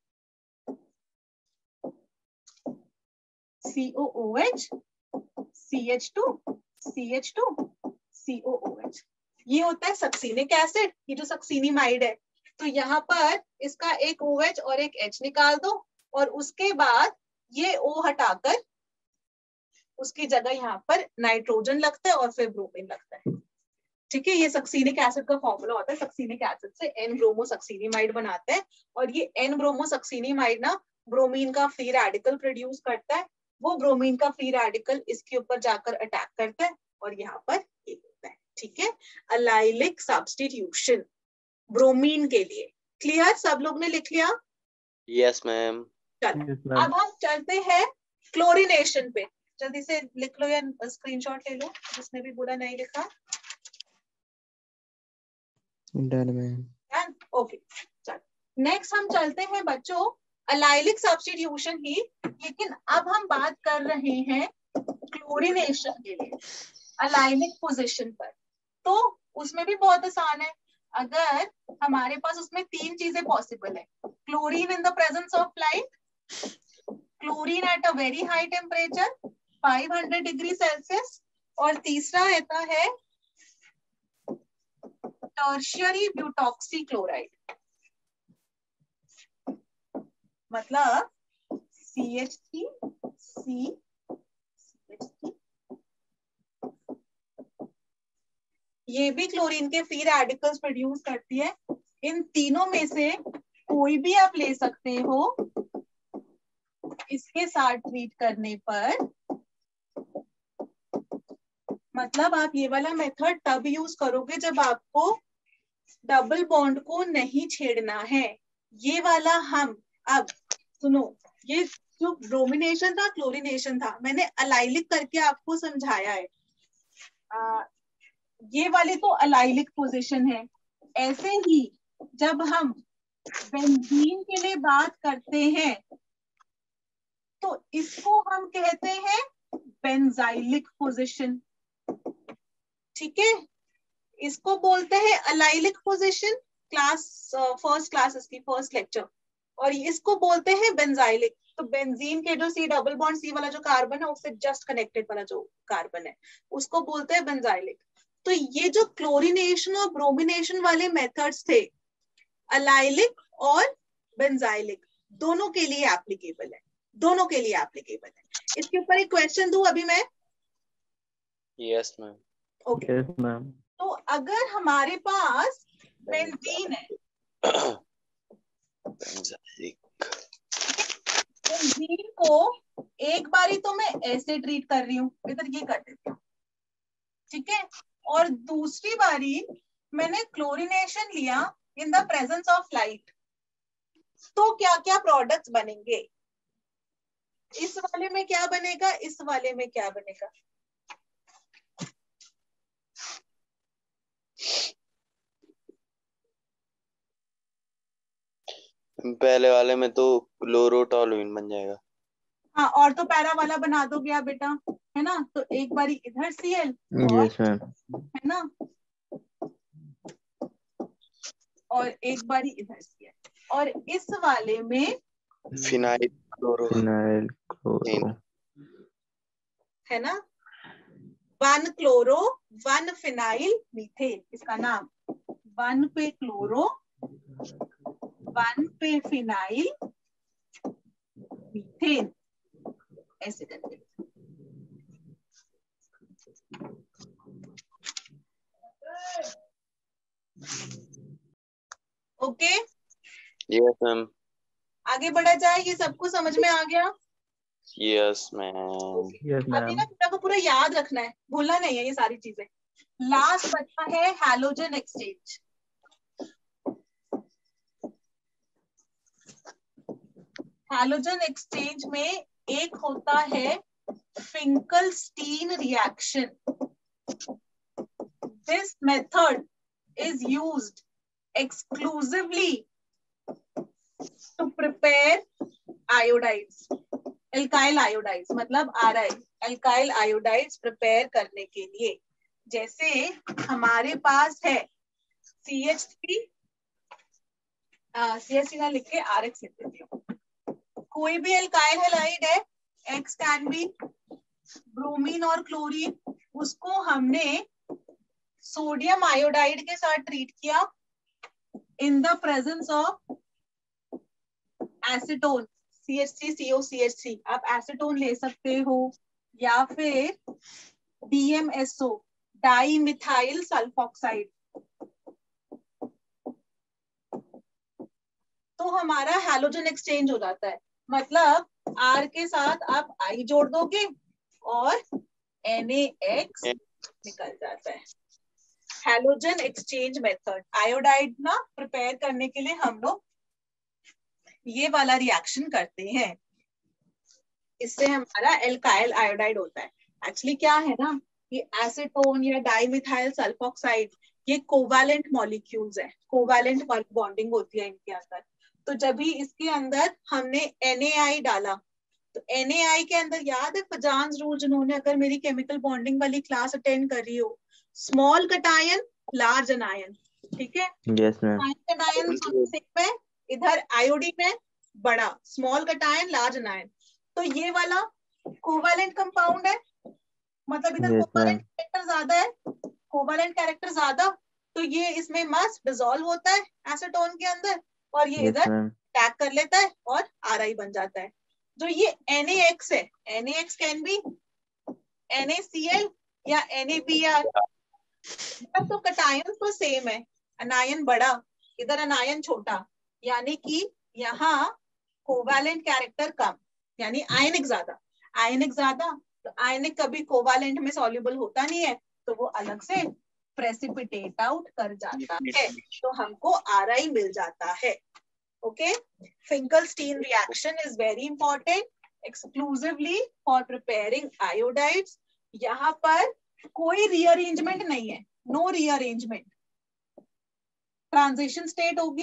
COOH CH2 CH2 COOH, ये होता है सक्सिनिक एसिड, ये जो सक्सिनिमाइड है। तो यहाँ पर इसका एक OH और एक H निकाल दो और उसके बाद ये O हटाकर उसकी जगह यहाँ पर नाइट्रोजन लगता है और फिर ब्रोमीन लगता है, ठीक है। ये सक्सिनिक एसिड का फॉर्मूला होता है। सक्सिनिक एसिड से N ब्रोमो सक्सिनिमाइड बनाते हैं और ये N ब्रोमो सक्सिनिमाइड ना ब्रोमीन का फ्री रेडिकल प्रोड्यूस करता है। वो ब्रोमीन का फ्री रेडिकल इसके ऊपर जाकर अटैक करता है और यहाँ पर ये होता है, ठीक है। एलाइलिक सब्स्टिट्यूशन ब्रोमीन के लिए। क्लियर? सब लोग ने लिख लिया? Yes ma'am. चलो अब हम चलते हैं क्लोरीनेशन पे। जल्दी से लिख लो या स्क्रीनशॉट ले लो जिसने भी बोला नहीं लिखा। Done ma'am. ओके, चलो नेक्स्ट हम चलते हैं बच्चों एलाइलिक सब्स्टिट्यूशन ही, लेकिन अब हम बात कर रहे हैं क्लोरीनेशन के लिए एलाइलिक पोजीशन पर। तो उसमें भी बहुत आसान है। अगर हमारे पास उसमें तीन चीजें पॉसिबल है, chlorine in the presence of light, chlorine at a very high temperature 500 degree Celsius, और तीसरा आता है टर्शियरी ब्यूटॉक्सी क्लोराइड, मतलब CH3 CH3। ये भी क्लोरीन के फ्री रेडिकल्स प्रोड्यूस करती है। इन तीनों में से कोई भी आप ले सकते हो इसके साथ ट्रीट करने पर। मतलब आप ये वाला मेथड तब यूज करोगे जब आपको डबल बॉन्ड को नहीं छेड़ना है। ये वाला हम अब सुनो, ये जो ब्रोमिनेशन था क्लोरीनेशन था, मैंने एलाइलिक करके आपको समझाया है। ये वाली तो एलाइलिक पोजीशन है। ऐसे ही जब हम बेंजीन के लिए बात करते हैं तो इसको हम कहते हैं बेंजाइलिक पोजीशन, ठीक है। इसको बोलते हैं अलाइलिक पोजीशन, फर्स्ट क्लास इसकी फर्स्ट लेक्चर, और इसको बोलते हैं बेंजाइलिक। तो बेंजीन के जो सी डबल बॉन्ड सी वाला जो कार्बन है उससे जस्ट कनेक्टेड वाला जो कार्बन है उसको बोलते हैं बेंजाइलिक। तो ये जो क्लोरीनेशन और ब्रोमिनेशन वाले मेथड्स थे अलाइलिक और बेंजाइलिक दोनों के लिए एप्लीकेबल है, दोनों के लिए एप्लीकेबल है। इसके ऊपर एक क्वेश्चन दूं अभी मैं? Yes ma'am. Okay yes ma'am. तो अगर हमारे पास बेंजीन है, बेंजीन को एक बारी तो मैं ऐसे ट्रीट कर रही हूँ, इधर ये कर देती हूँ, ठीक है, और दूसरी बारी मैंने क्लोरीनेशन लिया in the presence of light, तो क्या क्या प्रोडक्ट्स बनेंगे? इस वाले में क्या बनेगा, इस वाले में क्या बनेगा? पहले वाले में तो क्लोरोटोलुइन बन जाएगा। हाँ, और तो पैरा वाला बना दोगे आप बेटा, है ना? तो एक बारी इधर Cl और यस मैम। है ना, और एक बारी इधर Cl, और इस वाले में फिनाइल क्लोरो, फिनाइल क्लोरो, है ना, 1 क्लोरो 1 फिनाइल मीथेन इसका नाम, 1 पे क्लोरो 1 पे फिनाइल मीथेन, ऐसे करके। Okay, yes ma'am. आगे बढ़ा जाए, ये सबको समझ में आ गया? Yes ma'am. यस अभी मैम। ना पूरा को पूरा याद रखना है, भूलना नहीं है ये सारी चीजें। लास्ट बचा है हैलोजन एक्सचेंज। हैलोजन एक्सचेंज में एक होता है Finkelstein reaction. This method is used exclusively to prepare iodides, alkyl iodides, मतलब RI, alkyl iodides prepare करने के लिए। जैसे हमारे पास है CH3, CH3 ना लिख के RX लिख देती हूँ। कोई भी alkyl halide है, X can be ब्रोमीन और क्लोरीन, उसको हमने सोडियम आयोडाइड के साथ ट्रीट किया in the presence of acetone, CH3COCH3। आप एसीटोन ले सकते हो या फिर DMSO, डाई मिथाइल सल्फोक्साइड। तो हमारा हैलोजन एक्सचेंज हो जाता है, मतलब R के साथ आप I जोड़ दोगे और NaX निकल जाता है। हैलोजन एक्सचेंज मेथड, आयोडाइड ना प्रिपेयर करने के लिए हम लोग ये वाला रिएक्शन करते हैं, इससे हमारा एल्काइल आयोडाइड होता है। एक्चुअली क्या है ना, ये एसीटोन या डाइमिथाइल सल्फोक्साइड ये कोवैलेंट मॉलिक्यूल्स है, कोवैलेंट बॉन्डिंग होती है इनके अंदर। तो जब भी इसके अंदर हमने NaI डाला, तो NaI के अंदर याद है फजान्स रूल, जिन्होंने अगर मेरी केमिकल बॉन्डिंग वाली क्लास अटेंड कर रही हो, स्मॉल कटायन लार्ज अनायन, ठीक है। Yes ma'am. कटायन सेम है, इधर आयोडीन है बड़ा, स्मॉल कटायन लार्ज अनायन। तो ये वाला कोवैलेंट कंपाउंड है, मतलब इधर कोवैलेंट कैरेक्टर ज्यादा है, कोवैलेंट कैरेक्टर ज्यादा, तो ये इसमें मस्त डिसॉल्व होता है एसीटोन के अंदर, और ये इधर अटैक कर लेता है और RI बन जाता है। जो ये NaX है, NaX कैन बी NaCl या NaBr, तो कटायन तो सेम है, अनायन बड़ा इधर अनायन छोटा, यानी कि यहाँ कोवैलेंट कैरेक्टर कम, यानी आयनिक ज्यादा। आयनिक ज्यादा तो आयनिक कभी कोवैलेंट में सॉल्युबल होता नहीं है, तो वो अलग से प्रेसिपिटेट आउट कर जाता है, तो हमको RI मिल जाता है। Okay, Finkelstein reaction is very important exclusively for preparing iodides. यहाँ पर कोई रीअरेंजमेंट नहीं है, नो रीअरेंजमेंट। ट्रांजिशन स्टेट होगी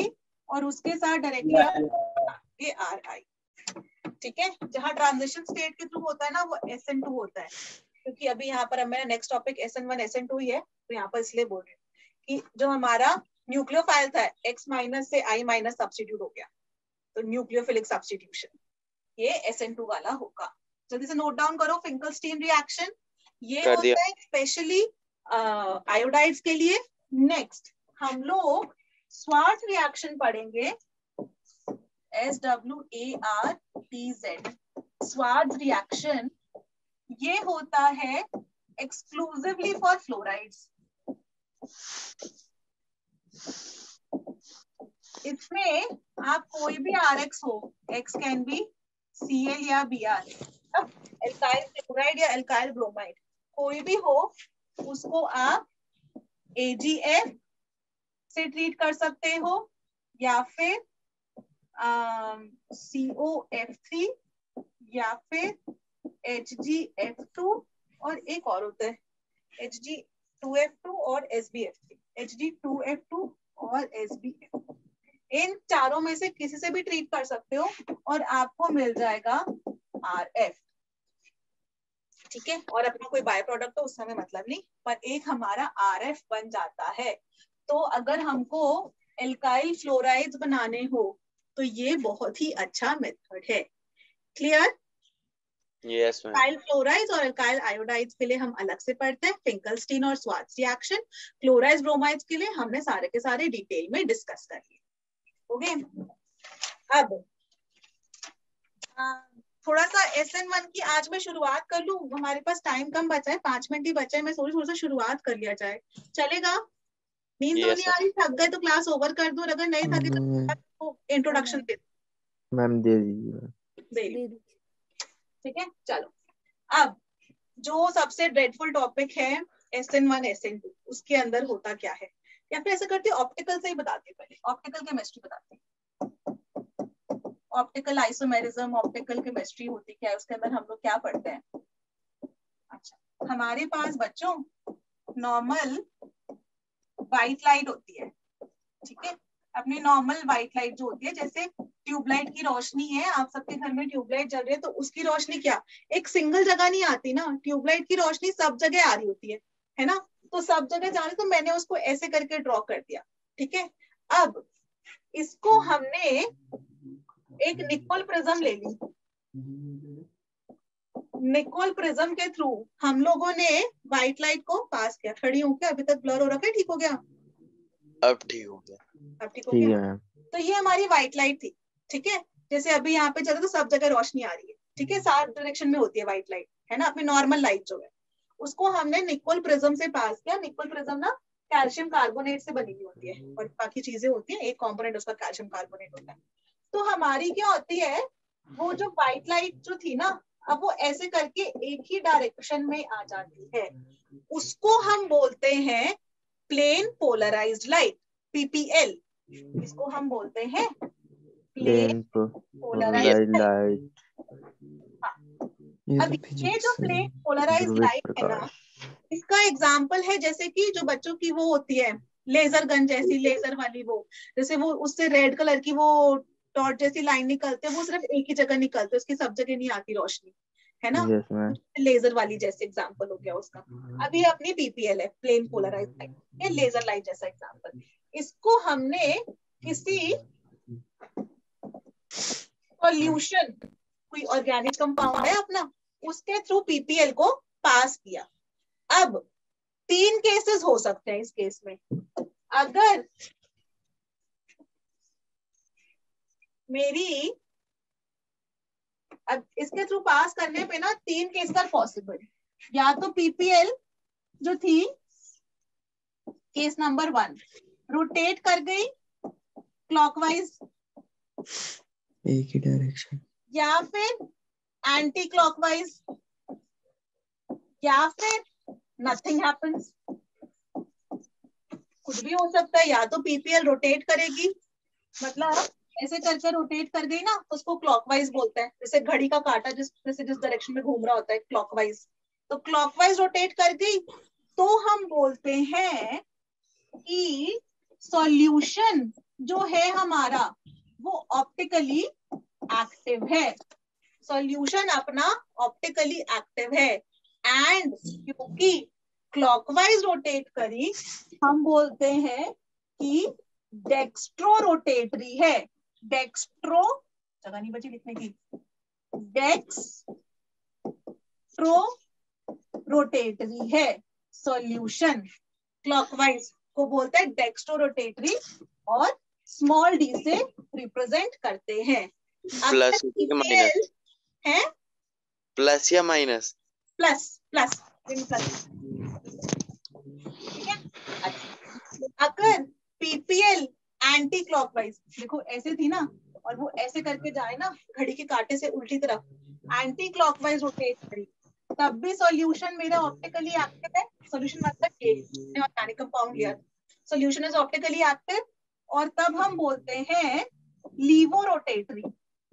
और उसके साथ डायरेक्टली आगे आर आई, ठीक है। जहां ट्रांजिशन स्टेट के थ्रू होता है ना वो SN2 होता है, क्योंकि अभी यहाँ पर मेरा नेक्स्ट टॉपिक SN1 SN2 ही है, तो यहाँ पर इसलिए बोल रही हूँ कि जो हमारा न्यूक्लियोफाइल था X माइनस से I माइनस सब्स्टिट्यूट हो गया, तो न्यूक्लियोफिलिक सब्स्टिट्यूशन ये SN2 वाला होगा। जल्दी से नोट डाउन करो। फिंकलस्टीन रिएक्शन ये होता है स्पेशली आयोडाइड्स के लिए। नेक्स्ट हम लोग स्वार्ट्ज रिएक्शन पढ़ेंगे, SWARTZ। स्वार्ट्ज रिएक्शन ये होता है एक्सक्लूसिवली फॉर फ्लोराइड्स। इसमें आप कोई भी RX हो, X कैन बी Cl या Br, एल्काइल क्लोराइड या एल्काइल ब्रोमाइड कोई भी हो, उसको आप AgF से ट्रीट कर सकते हो या फिर COF3 या फिर HgF2 और एक और होता है Hg2F2 और SbF3, Hg2F2 और SbF। इन चारों में से किसी से भी ट्रीट कर सकते हो और आपको मिल जाएगा RF, ठीक है। और अपना कोई बाय प्रोडक्ट तो उस समय मतलब नहीं, पर एक हमारा RF बन जाता है। तो अगर हमको एल्काइल फ्लोराइड्स बनाने हो तो ये बहुत ही अच्छा मेथड है। Clear? Yes ma'am. Alkyl fluorides और एल्काइल आयोडाइड्स के लिए हम अलग से पढ़ते हैं, फिंकलस्टीन और स्वार्ट्ज रिएक्शन। क्लोराइड्स ब्रोमाइड्स के लिए हमने सारे के सारे डिटेल में डिस्कस कर लिए। ओके, अब थोड़ा सा SN1 की आज मैं शुरुआत कर लूं। हमारे पास टाइम कम बचा है, 5 मिनट ही बचा है। मैं थोड़ी सा शुरुआत कर लिया जाए, चलेगा? नींद तो नहीं आ रही? थक गए तो क्लास ओवर कर दूं, अगर नहीं थके तो इंट्रोडक्शन दे दूं। मैम दे दीजिए। दे दीजिए, ठीक है। चलो, अब जो सबसे ड्रेडफुल टॉपिक है SN1 SN2, उसके अंदर होता क्या है, या फिर ऐसा करते ऑप्टिकल से ही बताते, पहले ऑप्टिकल केमिस्ट्री बताते हैं। ऑप्टिकल आइसोमेरिज्म, ऑप्टिकल केमिस्ट्री होती क्या है, उसके अंदर हम लोग क्या पढ़ते हैं। अच्छा, हमारे पास बच्चों नॉर्मल व्हाइट लाइट होती है, ठीक है। अपनी नॉर्मल व्हाइट लाइट जो होती है, जैसे ट्यूबलाइट की रोशनी है, आप सबके घर में ट्यूबलाइट जल रही है, तो उसकी रोशनी क्या एक सिंगल जगह नहीं आती ना, ट्यूबलाइट की रोशनी सब जगह आ रही होती है ना। तो सब जगह जा रही, तो मैंने उसको ऐसे करके ड्रॉ कर दिया, ठीक है। अब इसको हमने एक निकोल प्रिज्म ले ली, निकोल प्रिज्म के थ्रू हम लोगों ने व्हाइट लाइट को पास किया। खड़ी हूँ क्या? अभी तक ब्लर हो रखा है, ठीक हो गया? अब ठीक हो गया, अब ठीक हो गया। तो ये हमारी व्हाइट लाइट थी, ठीक है। जैसे अभी यहाँ पे चलो तो सब जगह रोशनी आ रही है, ठीक है, 7 डायरेक्शन में होती है व्हाइट लाइट, है ना। अपनी नॉर्मल लाइट जो है उसको हमने निकोल प्रिज्म से पास किया। निकोल प्रिज्म ना कैल्शियम कार्बोनेट से बनी हुई होती है और बाकी चीजें होती है, एक कॉम्पोनेंट उसका कैल्शियम कार्बोनेट होता है। तो हमारी क्या होती है, वो जो व्हाइट लाइट जो थी ना, अब वो ऐसे करके एक ही डायरेक्शन में आ जाती है, उसको हम बोलते हैं प्लेन पोलराइज्ड लाइट, PPL। इसको हम बोलते हैं प्लेन पोलराइज्ड लाइट। अब ये जो प्लेन पोलराइज्ड लाइट है ना, इसका एग्जाम्पल है जैसे कि जो बच्चों की वो होती है लेजर गन जैसी, लेजर वाली वो, जैसे वो उससे रेड कलर की वो डॉट जैसी लाइन निकलते है, वो सिर्फ एक ही जगह निकलते है, उसकी सब जगह नहीं आती रोशनी, है ना। लेजर वाली जैसे एग्जाम्पल हो गया उसका। अब ये अपनी PPL है, प्लेन पोलराइज्ड लाइट, ये लेजर लाइट जैसा एग्जाम्पल। इसको हमने किसी सॉल्यूशन, कोई ऑर्गेनिक कंपाउंड है अपना, उसके थ्रू PPL को पास किया। अब 3 केसेस हो सकते हैं इस केस में। अगर मेरी अब इसके थ्रू पास करने पे ना 3 केस आर पॉसिबल, या तो PPL जो थी केस नंबर 1 रोटेट कर गई क्लॉकवाइज एक ही डायरेक्शन, या फिर एंटी क्लॉकवाइज, या फिर नथिंग हैपेंस। कुछ भी हो सकता है, या तो PPL रोटेट करेगी, मतलब ऐसे करके रोटेट कर गई ना, उसको क्लॉकवाइज बोलते हैं। जैसे घड़ी का कांटा जिस डायरेक्शन में घूम रहा होता है क्लॉकवाइज, तो क्लॉकवाइज रोटेट कर गई तो हम बोलते हैं कि सॉल्यूशन जो है हमारा वो ऑप्टिकली एक्टिव है, सॉल्यूशन अपना ऑप्टिकली एक्टिव है। एंड क्योंकि क्लॉकवाइज रोटेट करी, हम बोलते हैं कि डेक्स्ट्रो रोटेटरी है। डेक्स्ट्रो, जगह नहीं बची लिखने की, डेक्स्ट्रो रोटेटरी है सॉल्यूशन। क्लॉकवाइज को बोलते हैं डेक्स्ट्रो रोटेटरी और स्मॉल डी से रिप्रेजेंट करते हैं। प्लस माइनस है, प्लस या माइनस? प्लस प्लस प्लस, ठीक है। अच्छा, अगर पीपीएल एंटी क्लॉकवाइज, देखो ऐसे थी ना और वो ऐसे करके जाए ना घड़ी के कांटे से उल्टी तरफ, एंटी क्लॉकवाइज रोटेट करी, तब भी सॉल्यूशन मेरा ऑप्टिकली एक्टिव है। सॉल्यूशन मतलब ये ऑर्गेनिक कंपाउंड लिया, सॉल्यूशन इज ऑप्टिकली एक्टिव, और तब हम बोलते हैं laevo rotatory.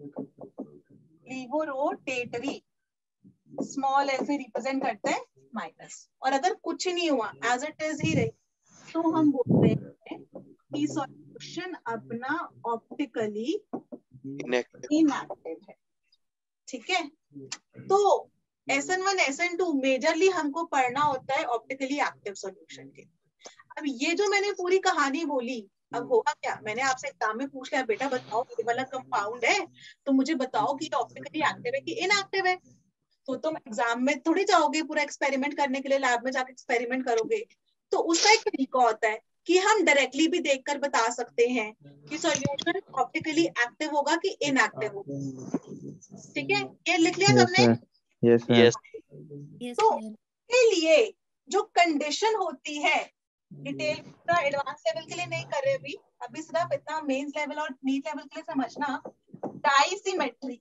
Laevo rotatory small L से रिप्रेजेंट करते हैं माइनस। और अगर कुछ नहीं हुआ, एज इट इज ही रही, तो हम बोलते हैं कि सॉल्यूशन अपना ऑप्टिकली इनएक्टिव है, ठीक है। तो SN1 SN2 मेजरली हमको पढ़ना होता है ऑप्टिकली एक्टिव सॉल्यूशन के। अब ये जो मैंने पूरी कहानी बोली, अब होगा क्या, मैंने आपसे एग्जाम में पूछ लिया, बेटा बताओ ये वाला कंपाउंड है तो मुझे बताओ कि ऑप्टिकली एक्टिव है कि इनएक्टिव है। तो तुम एग्जाम में थोड़ी जाओगे पूरा एक्सपेरिमेंट करने के लिए, लैब में जाकर एक्सपेरिमेंट करोगे। तो उसका एक तरीका होता है कि हम डायरेक्टली भी देखकर बता सकते हैं कि सॉल्यूशन ऑप्टिकली एक्टिव होगा कि इनएक्टिव होगा, ठीक है। ये लिख लिया सबने? यस यस Yes, तो ma'am. के लिए जो कंडीशन होती है, डिटेल पूरा एडवांस लेवल के लिए नहीं कर रहे अभी, अभी सिर्फ इतना मेंस लेवल और नीट लेवल के लिए समझना। डाइसिमेट्री,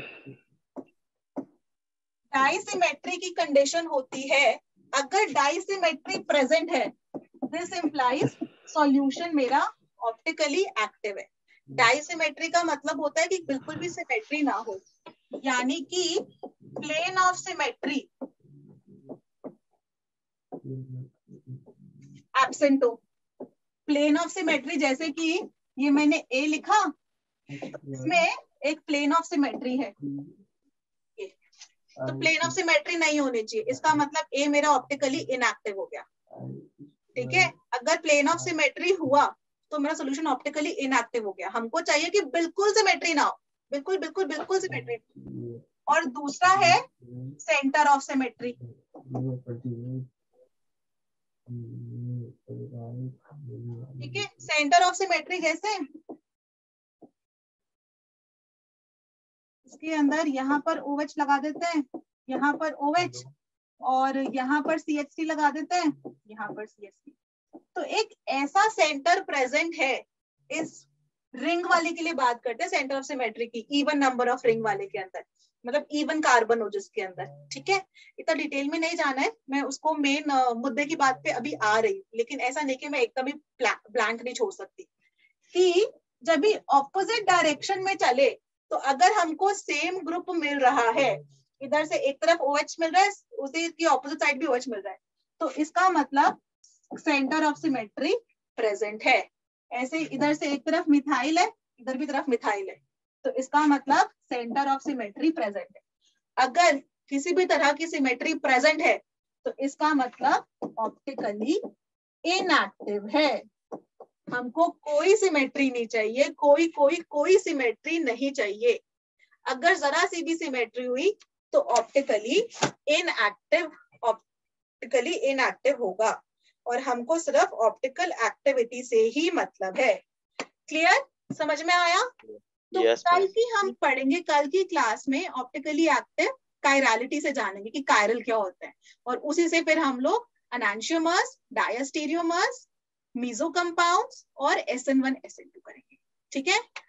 डाइसिमेट्री की कंडीशन होती है, अगर डाइसिमेट्री प्रेजेंट है, दिस इंप्लाइज सॉल्यूशन मेरा ऑप्टिकली एक्टिव है। डाइसिमेट्री का मतलब होता है कि बिल्कुल भी सिमेट्री ना हो, यानी कि प्लेन ऑफ सिमेट्री एब्सेंट हो। प्लेन ऑफ सिमेट्री जैसे कि ये मैंने ए लिखा, इसमें एक प्लेन ऑफ सिमेट्री है, तो प्लेन ऑफ सिमेट्री नहीं होनी चाहिए, इसका मतलब ए मेरा ऑप्टिकली इनएक्टिव हो गया, ठीक है। अगर प्लेन ऑफ सिमेट्री हुआ तो मेरा सॉल्यूशन ऑप्टिकली इनएक्टिव हो गया। हमको चाहिए कि बिल्कुल सिमेट्री ना हो, बिल्कुल बिल्कुल बिल्कुल सिमेट्री। और दूसरा है सेंटर ऑफ सिमेट्री, ठीक है। सेंटर ऑफ सिमेट्री जैसे इसके अंदर यहाँ पर OH लगा देते हैं, यहाँ पर OH, और यहाँ पर CH3 लगा देते हैं, यहाँ पर CH3। तो एक ऐसा सेंटर प्रेजेंट है, इस रिंग वाले के लिए बात करते हैं सेंटर ऑफ सिमेट्री की, इवन नंबर ऑफ रिंग वाले के अंदर, मतलब इवन कार्बन हो जिसके अंदर, ठीक है। इतना डिटेल में नहीं जाना है, मैं उसको मेन मुद्दे की बात पे अभी आ रही हूँ, लेकिन ऐसा नहीं कि मैं एकदम ही ब्लैंक नहीं छोड़ सकती। कि जब भी ऑपोजिट डायरेक्शन में चले, तो अगर हमको सेम ग्रुप मिल रहा है, इधर से एक तरफ OH मिल रहा है, उसी की ऑपोजिट साइड भी OH मिल रहा है, तो इसका मतलब सेंटर ऑफ सिमेट्री प्रेजेंट है। ऐसे इधर से एक तरफ मिथाइल है, इधर भी तरफ मिथाइल है, तो इसका मतलब सेंटर ऑफ सिमेट्री प्रेजेंट है। अगर किसी भी तरह की सिमेट्री प्रेजेंट है, तो इसका मतलब ऑप्टिकली इनएक्टिव है। हमको कोई सिमेट्री नहीं चाहिए, कोई कोई कोई सिमेट्री नहीं चाहिए। अगर जरा सी भी सिमेट्री हुई तो ऑप्टिकली इनएक्टिव होगा, और हमको सिर्फ ऑप्टिकल एक्टिविटी से ही मतलब है। क्लियर, समझ में आया? तो Yes, कल ma'am. की हम पढ़ेंगे, कल की क्लास में ऑप्टिकली एक्टिव कायरलिटी से जानेंगे कि कायरल क्या होता है, और उसी से फिर हम लोग एनांशियोमर्स, डायस्टेरियोमर्स, मीजो कंपाउंड्स और SN1 SN2 करेंगे, ठीक है।